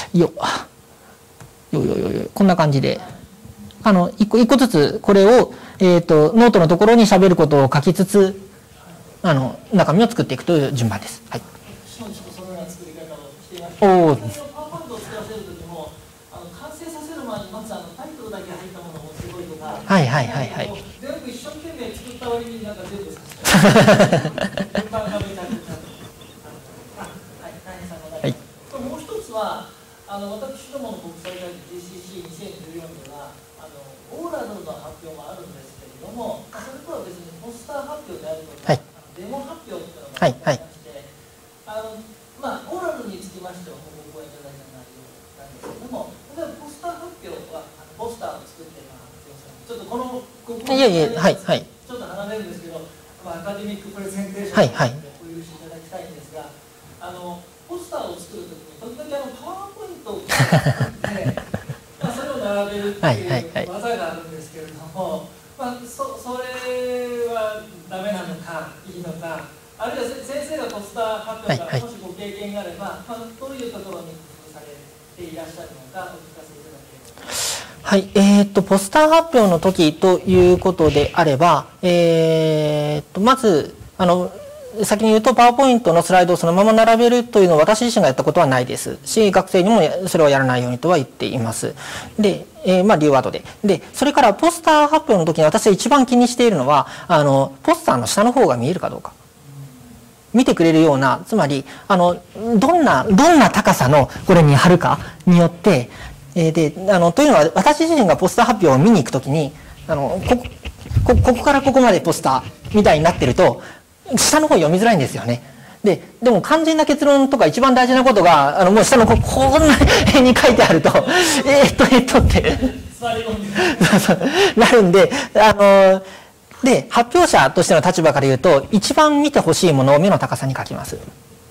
こんな感じで、一個ずつこれを、ノートのところに喋ることを書きつつ、中身を作っていくという順番です。はい。 そのような作り方をしていました。 おー。 パワーポイントを作らせるときも、完成させる前にまずタイトルだけ入ったものを持ってこいとか、 はいはいはいはい。 全部一生懸命作った割に全部させて順番がめちゃくちゃ大変さんの題。もう一つは、私どもの国際会議 GCC2014 ではオーラルの発表もあるんですけれども、それとは別にポスター発表であるとか、デモ発表というのがありまして、オーラルにつきましてはご報告いただいた内容なんですけれども、例えばポスター発表はポスターを作って発表する。ちょっとこちょっと離れるんですけど、アカデミックプレゼンテーションでお許しいただきたいんですが、ポスターを作るときに時々パワーポイントを作ってそれを並べるっていう技があるんですけれども、それはダメなのかいいのか、あるいは先生がポスター発表からもしご経験があれば、どういうところに工夫されていらっしゃるのかお聞かせいただければ。 はい、ポスター発表の時ということであれば、まず先に言うとパワーポイントのスライドをそのまま並べるというのを私自身がやったことはないですし、学生にもそれをやらないようにとは言っています。で、理由は後で。で、それからポスター発表の時に私が一番気にしているのは、ポスターの下の方が見えるかどうか。見てくれるような、つまり、どんな高さのこれに貼るかによって、 でというのは、私自身がポスター発表を見に行くときにここからここまでポスターみたいになってると下の方読みづらいんですよね。でも肝心な結論とか一番大事なことがもう下のこんな辺に書いてあるとってなるんでで発表者としての立場から言うと一番見てほしいものを目の高さに書きます。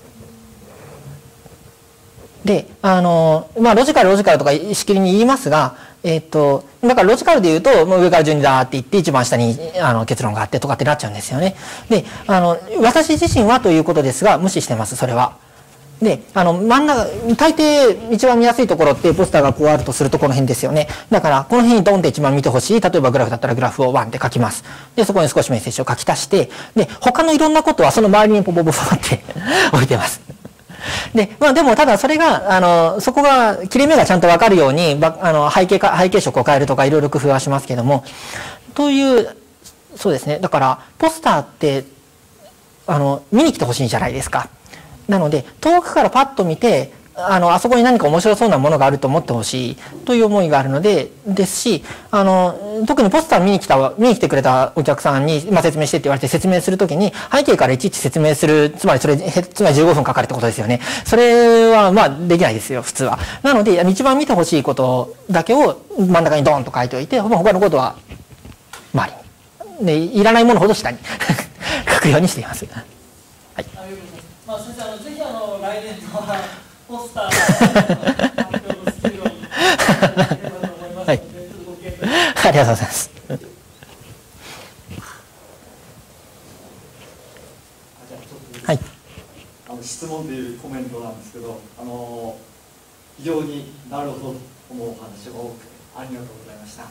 でロジカルとかしきりに言いますが、だからロジカルで言うともう上から順にダーっていって一番下に結論があってとかってなっちゃうんですよね。で私自身はということですが無視してます、それは。で真ん中大抵一番見やすいところってポスターがこうあるとするとこの辺ですよね。だからこの辺にドンって一番見てほしい、例えばグラフだったらグラフをワンって書きます。でそこに少しメッセージを書き足して、で他のいろんなことはその周りにポポポポって置いてます。ででもただそれがそこが切れ目がちゃんと分かるように背景色を変えるとかいろいろ工夫はしますけども、というそうですね。だからポスターって見に来てほしいんじゃないですか。なので遠くからパッと見てあそこに何か面白そうなものがあると思ってほしいという思いがあるのですし、特にポスター見に来てくれたお客さんに、説明してって言われて説明するときに背景からいちいち説明する、つまり15分かかるってことですよね。それはできないですよ普通は。なので一番見てほしいことだけを真ん中にドンと書いておいて、他のことは周りにでいらないものほど下に書くようにしています。はい、 先生ぜひ来年のポスターの発表をするようにやればと思いますので、ちょっとご検討ありがとうございます。はい。 質問というコメントなんですけど、非常になるほどと思うお話が多くてありがとうございました。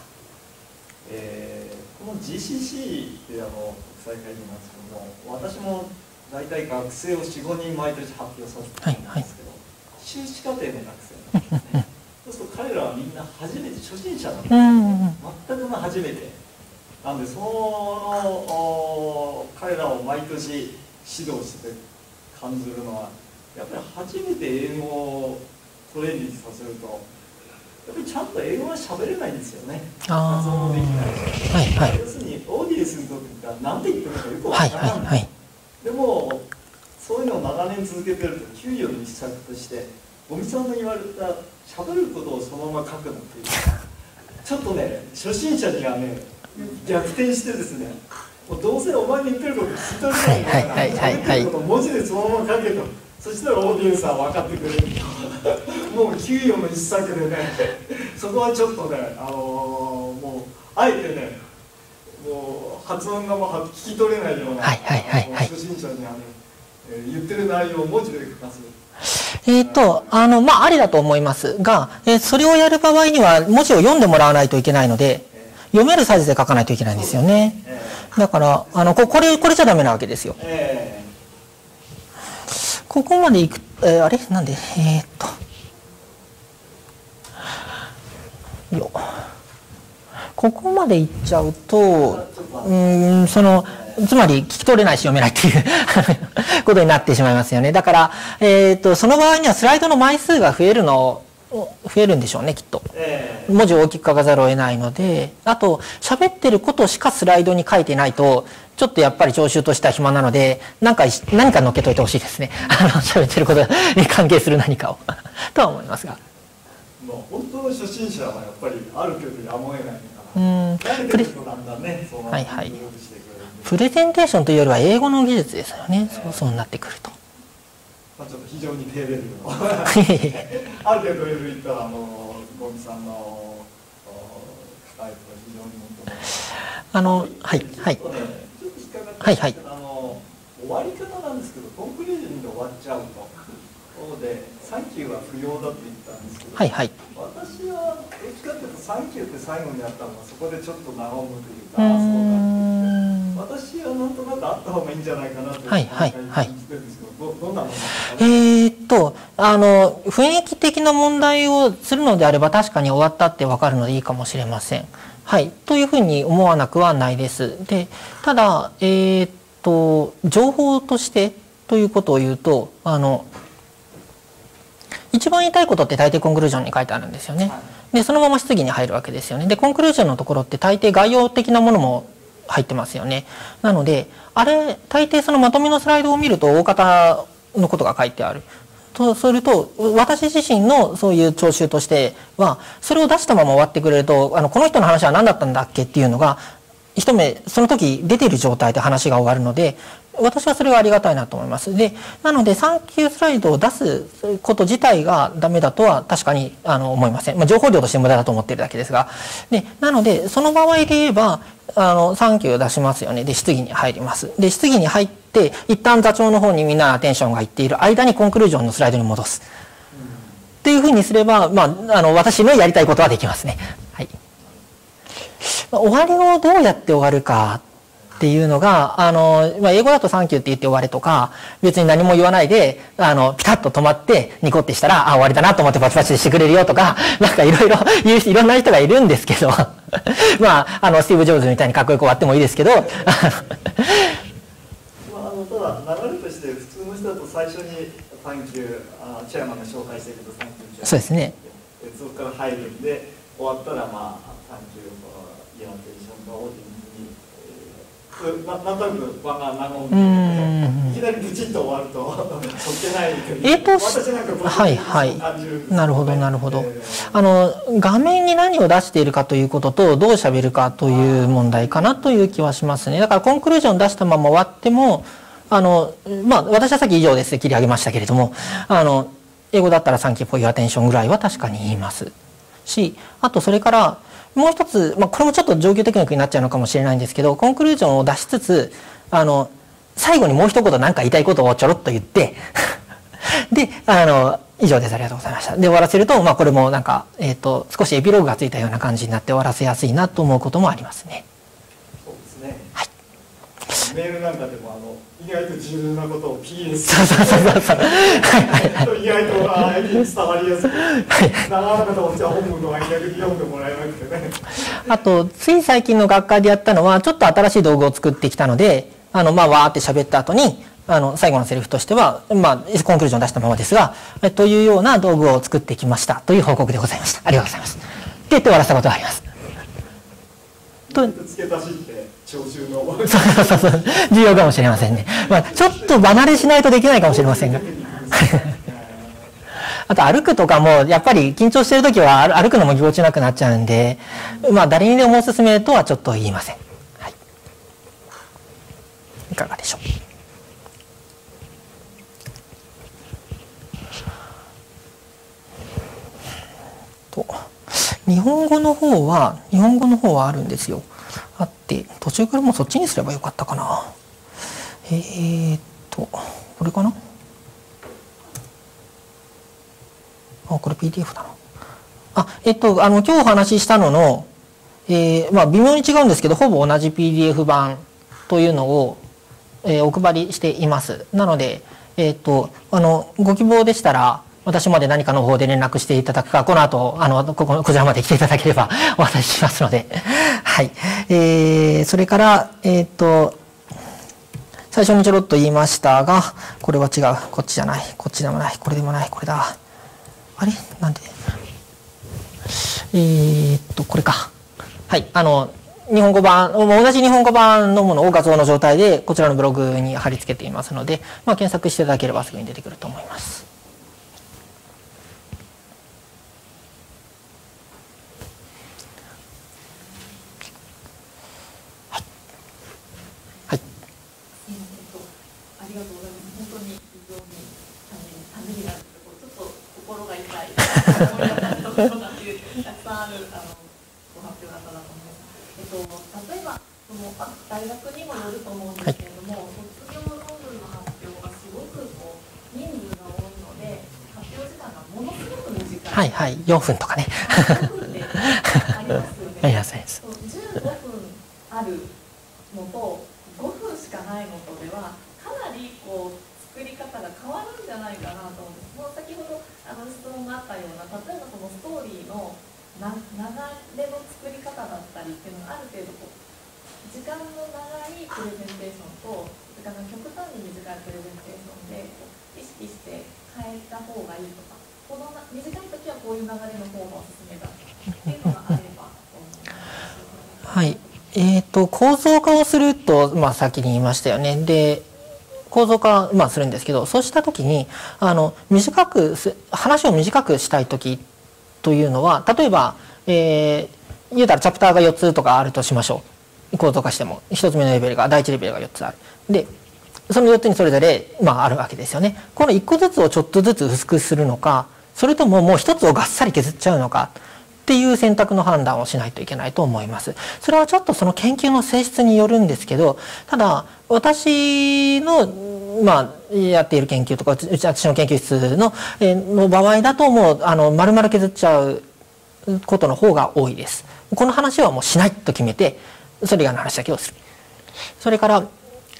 この GCC という国際会議なんですけども、私も大体学生を4、5人毎年発表させてもらうんですけど、修士課程の学生なんですね。そうすると彼らはみんな初めて初心者なんですよね。全く初めてなんで、その彼らを毎年指導して感じるのは、やっぱり初めて英語をトレーニングさせるとやっぱりちゃんと英語は喋れないんですよね。発音もできないし、要するにオーディエンスにとっては何て言ってるのかよくわからない。でもそういうのを長年続けてると給与の一策として尾身さんの言われた喋ることをそのまま書くのっていうちょっとね初心者にはね逆転してですね、もうどうせお前に言ってること聞いとるないから喋ってることを文字でそのまま書けと、そしたらオーディエンスは分かってくれるもう給与の一策でねそこはちょっとねもうあえてねもう発音がもう聞き取れないような初心者にはね言ってる内容を文字で書かせる。 ありだと思いますが、それをやる場合には文字を読んでもらわないといけないので、読めるサイズで書かないといけないんですよね。だからこれじゃダメなわけですよ。ここまでいくあれなんでここまでいっちゃうとつまり聞き取れないし読めないっていうことになってしまいますよね。だから、その場合にはスライドの枚数が増えるんでしょうねきっと。文字を大きく書かざるを得ないので、あと喋ってることしかスライドに書いてないとちょっとやっぱり聴衆としては暇なので何か載っけといてほしいですね。喋ってることに関係する何かをとは思いますが。 本当の初心者はやっぱりある程度やむを得ないプレゼンテーションというよりは英語の技術ですよね。そうなってくると。 ちょっと非常に低レベルのある程度レベルいったらゴミさんのスタイルが非常に終わり方なんですけど、コンクルージョンで終わっちゃうと。でサンキューは不要だって言ったんですけど、私はどっちかというとサンキューって最後にやったのがそこでちょっと和むというか、私はなんとなくあった方がいいんじゃないかなという感じてるんですけど、どんなものですか？ 雰囲気的な問題をするのであれば確かに終わったって分かるのでいいかもしれません。はい、というふうに思わなくはないです。でただ、情報としてということを言うと一番言いたいことって大抵コンクルージョンに書いてあるんですよね。 でそのまま質疑に入るわけですよね。でコンクルージョンのところって大抵概要的なものも入ってますよね。なのであれ大抵そのまとめのスライドを見ると大方のことが書いてあるとすると、私自身のそういう聴衆としてはそれを出したまま終わってくれると、この人の話は何だったんだっけっていうのが一目その時出ている状態で話が終わるので、私はそれはありがたいなと思います。でなので3級スライドを出すこと自体がダメだとは確かに思いません。情報量として無駄だと思っているだけですが、でなのでその場合で言えば3級を出しますよね。で質疑に入ります。で質疑に入って一旦座長の方にみんなアテンションがいっている間にコンクルージョンのスライドに戻すっていうふうにすれば、私のやりたいことはできますね。はい、終わりをどうやって終わるかっていうのが英語だと「サンキュー」って言って終われとか、別に何も言わないでピタッと止まってニコってしたら終わりだなと思ってパチパチでしてくれるよとか、なんかいろいろ言ういろんな人がいるんですけどスティーブ・ジョブズみたいにかっこよく終わってもいいですけどただ流れとして普通の人だと最初に「サンキュー」チェアマンが紹介してくれた「サンキュー」 そうですね。 そこから入るんで終わったら「サンキュー」イヤーテンションがオーディエンスに。なんとなく場が和む。いきなりブチッと終わるとそっけないという。私なんかはいはい。なるほどなるほど。画面に何を出しているかということとどう喋るかという問題かなという気はしますね。だからコンクルージョン出したまま終わっても私はさっき以上ですで切り上げましたけれども、英語だったら「サンキューフォーユアテンション」ぐらいは確かに言いますし、あとそれからもう一つ、これもちょっと上級テクニックになっちゃうのかもしれないんですけど、コンクルージョンを出しつつ最後にもう一言何か言いたいことをちょろっと言ってで以上です、ありがとうございましたで終わらせると、これもなんか、少しエピローグがついたような感じになって終わらせやすいなと思うこともありますね。 そうですね。 はい、 メールなんかでも意外と重要なことを PS 意外と相手に伝わりやすく、長々と本文の逆に読んでもらえなくてね。 あとつい最近の学会でやったのはちょっと新しい道具を作ってきたのでわーって喋った後に最後のセリフとしては、コンクルージョン出したままですが、というような道具を作ってきましたという報告でございました。ありがとうございます。って言って終わらせたことがあります。 付け足しって聴衆のそう重要かもしれませんね。ちょっと離れしないとできないかもしれませんがあと歩くとかもやっぱり緊張している時は歩くのもぎこちなくなっちゃうんで、誰にでもおすすめとはちょっと言いません。はい、いかがでしょう。日本語の方はあるんですよ。あって途中からもうそっちにすればよかったかな。これかな。これ PDF だな。今日お話ししたのの、微妙に違うんですけどほぼ同じ PDF 版というのを、お配りしています。なので、ご希望でしたら私まで何かの方で連絡していただくか、この後こちらまで来ていただければお渡ししますのではい、それから最初にちょろっと言いましたが、これは違う、こっちじゃない、こっちでもない、これでもない、これだ、あれなんでこれか。はい、日本語版、同じ日本語版のものを画像の状態でこちらのブログに貼り付けていますので、検索していただければすぐに出てくると思います。 ありがとうございます。本当に非常にためになるところ、ちょっと心が痛い思いがところがたくさんあるご発表だったなと思います。例えば大学にもよると思うんですけれども、卒業論文の発表がすごく人数が多いので発表時間がものすごく短い。 はいはい、4分とかね。 4分でありますよね。 あります。 15分あるのと5分しかないのとではかなり作り方が変わるんじゃないかなと思うんです。もう先ほど質問があったような、例えばそのストーリーの流れの作り方だったりっていうのがある程度時間の長いプレゼンテーションと時間の極端に短いプレゼンテーションで意識して変えた方がいいとか、 この短い時はこういう流れの方がおすすめだっていうのがあれば。 はい。構造化をすると、先に言いましたよね。で、構造化、するんですけど、そうした時に、話を短くしたい時というのは、例えば、言うたらチャプターが4つとかあるとしましょう。構造化しても。1つ目のレベルが、第1レベルが4つある。で、その4つにそれぞれ、あるわけですよね。この1個ずつをちょっとずつ薄くするのか、それとももう1つをがっさり削っちゃうのか、っていう選択の判断をしないといけないと思います。それはちょっとその研究の性質によるんですけど、ただ私のやっている研究とか私の研究室の場合だともう丸々削っちゃうことの方が多いです。この話はもうしないと決めてそれ以外の話だけをする。それから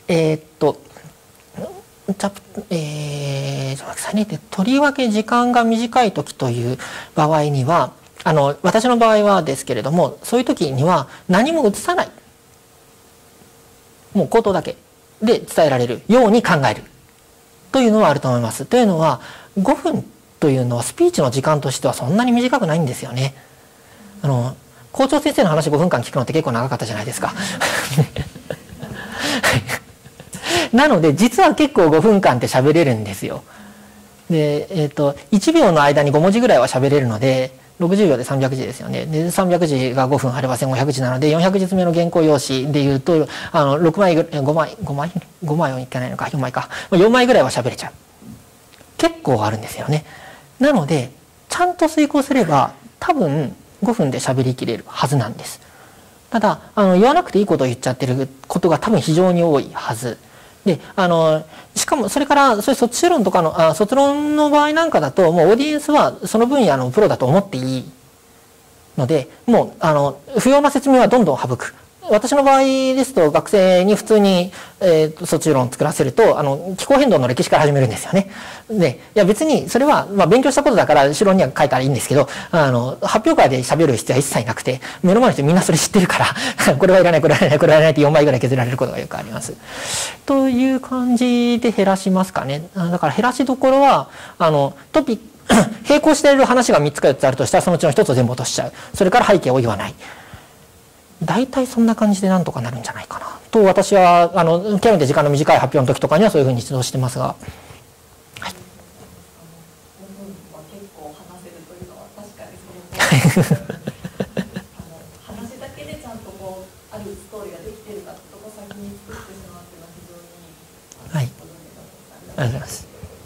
とりわけ時間が短い時という場合には私の場合はですけれども、そういう時には何も移さない、もう口頭だけで伝えられるように考えるというのはあると思います。というのは5分というのはスピーチの時間としてはそんなに短くないんですよね。校長先生の話5分間聞くのって結構長かったじゃないですか。なので実は結構5分間って喋れるんですよ。で、1秒の間に5文字ぐらいは喋れるので、60秒で300字ですよね。で、300字が5分あれば1500字なので、400字目の原稿用紙でいうと、6枚5枚はいかないのか、4枚か。4枚ぐらいは喋れちゃう。結構あるんですよね。なので、ちゃんと遂行すれば、多分5分で喋りきれるはずなんです。ただ、言わなくていいことを言っちゃってることが多分非常に多いはず。で、しかもそれからそういう卒論とかの卒論の場合なんかだともうオーディエンスはその分野のプロだと思っていいので、もう不要な説明はどんどん省く。私の場合ですと学生に普通に、卒論を作らせると気候変動の歴史から始めるんですよね。で、いや別にそれは、勉強したことだから後ろには書いたらいいんですけど、発表会で喋る必要は一切なくて、目の前の人みんなそれ知ってるからこれはいらないこれはいらないこれはいらないって4倍ぐらい削られることがよくあります。という感じで減らしますかね。だから減らしどころはトピック並行している話が3つか4つあるとしたらそのうちの1つを全部落としちゃう。それから背景を言わない。大体そんな感じでなんとかなるんじゃないかなと私は極めて時間の短い発表の時とかにはそういうふうに指導してますが、はい、 結構話せるというのは確かにそう話だけでちゃんとあるストーリーができているかってとこ先に作ってしまうっていうのは非常にはい、ありがとうございます。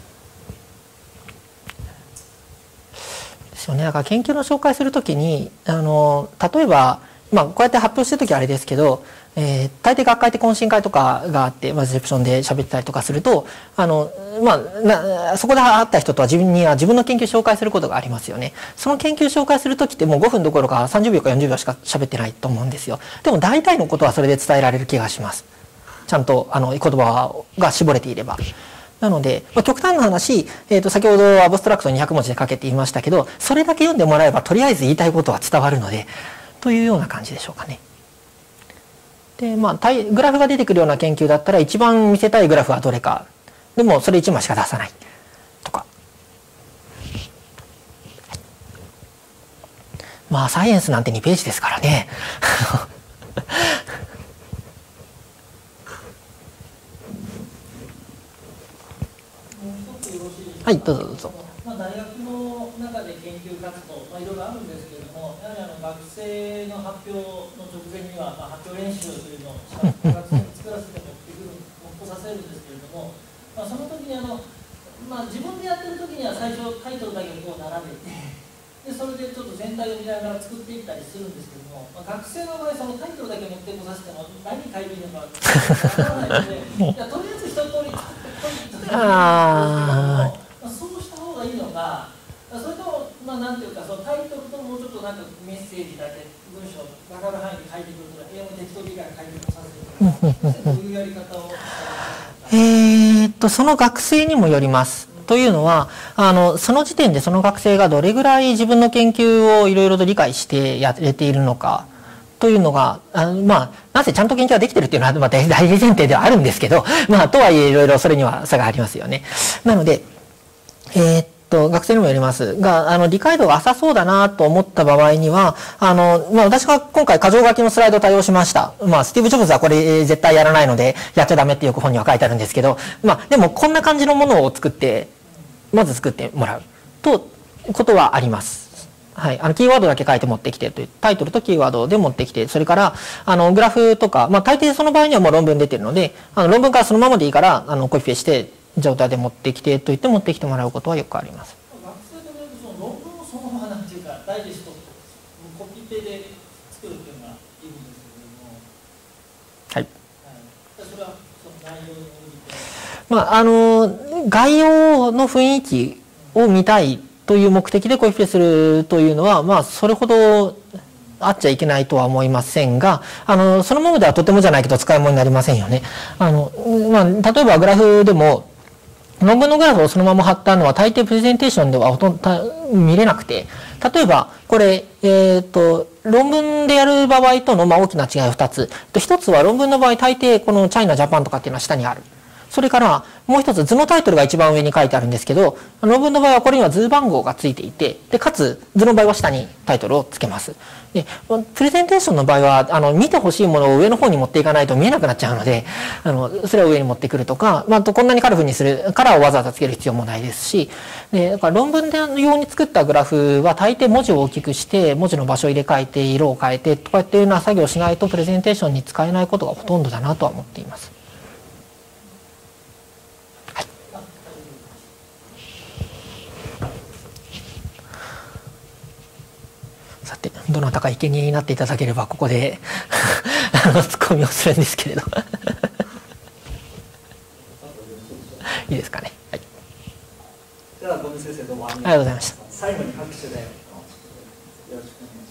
ですよね。だから研究の紹介するときに例えばこうやって発表してるときはあれですけど、大抵学会って懇親会とかがあって、レセプションで喋ってたりとかすると、そこで会った人とは自分の研究紹介することがありますよね。その研究紹介するときってもう5分どころか30秒か40秒しか喋ってないと思うんですよ。でも大体のことはそれで伝えられる気がします。ちゃんと言葉が絞れていれば。なので、極端な話、先ほどアブストラクト200文字で書けって言いましたけど、それだけ読んでもらえばとりあえず言いたいことは伝わるので、というような感じでしょうかね。で、グラフが出てくるような研究だったら一番見せたいグラフはどれか。でもそれ1枚しか出さないとか。サイエンスなんて2ページですからね。はい、どうぞどうぞ。 大学の中で研究活動、いろいろあるんですけれども、やはり学生の発表の直前には、発表練習というのを学生に作らせて持ってさせるんですけれども、その時に自分でやってる時には最初タイトルだけを並べて、でそれでちょっと全体を見ながら作っていったりするんですけども、学生の場合そのタイトルだけ持ってこさせても何書いていいのかわからないので、とりあえず一通り作ってこいというそうした方がいいのか、それともなんていうかそのタイトルともうちょっとメッセージだけ文章分かる範囲で書いてくるとか、適当に書いてさせるとか、どういうやり方をその学生にもよります。というのはその時点でその学生がどれぐらい自分の研究をいろいろと理解してやれているのかというのがなぜちゃんと研究ができているというのは大前提ではあるんですけど、とはいえいろいろそれには差がありますよね。なので学生にもよりますが、理解度が浅そうだなと思った場合には、私が今回箇条書きのスライドを対応しました。スティーブ・ジョブズはこれ絶対やらないので、やっちゃダメってよく本には書いてあるんですけど、でもこんな感じのものをまず作ってもらうということはあります。はい、キーワードだけ書いて持ってきてという、タイトルとキーワードで持ってきて、それからグラフとか、大抵その場合にはもう論文出てるので、論文からそのままでいいからコピペして状態で持ってきてと言って持ってきてもらうことはよくあります。 学生となるとその論文をそのままなんていうかダイジェストコピペで作るっていうのがいいんですけれども、はい、それはその内容に応じて、 概要の雰囲気を見たいという目的でコピペするというのは、それほどあっちゃいけないとは思いませんが、そのままではとてもじゃないけど使い物になりませんよね。例えばグラフでも、論文のグラフをそのまま貼ったのは大抵プレゼンテーションではほとんど見れなくて、例えばこれ、論文でやる場合との大きな違いは2つ。1つは論文の場合大抵このチャイナ、ジャパンとかっていうのは下にある。それからもう一つ図のタイトルが一番上に書いてあるんですけど、論文の場合はこれには図番号がついていて、でかつ図の場合は下にタイトルをつけます。でプレゼンテーションの場合は見てほしいものを上の方に持っていかないと見えなくなっちゃうので、それを上に持ってくるとか、あとこんなにカラフルにするカラーをわざわざつける必要もないですし、でだから論文用に作ったグラフは大抵文字を大きくして文字の場所を入れ替えて色を変えてとかっていうような作業をしないとプレゼンテーションに使えないことがほとんどだなとは思っています。さて、どなたか生贄になっていただければここでツッコミをするんですけれどいいですかね。はい、 じゃあ、五味先生どうもありがとうございました。 最後に拍手でよろしくお願いします。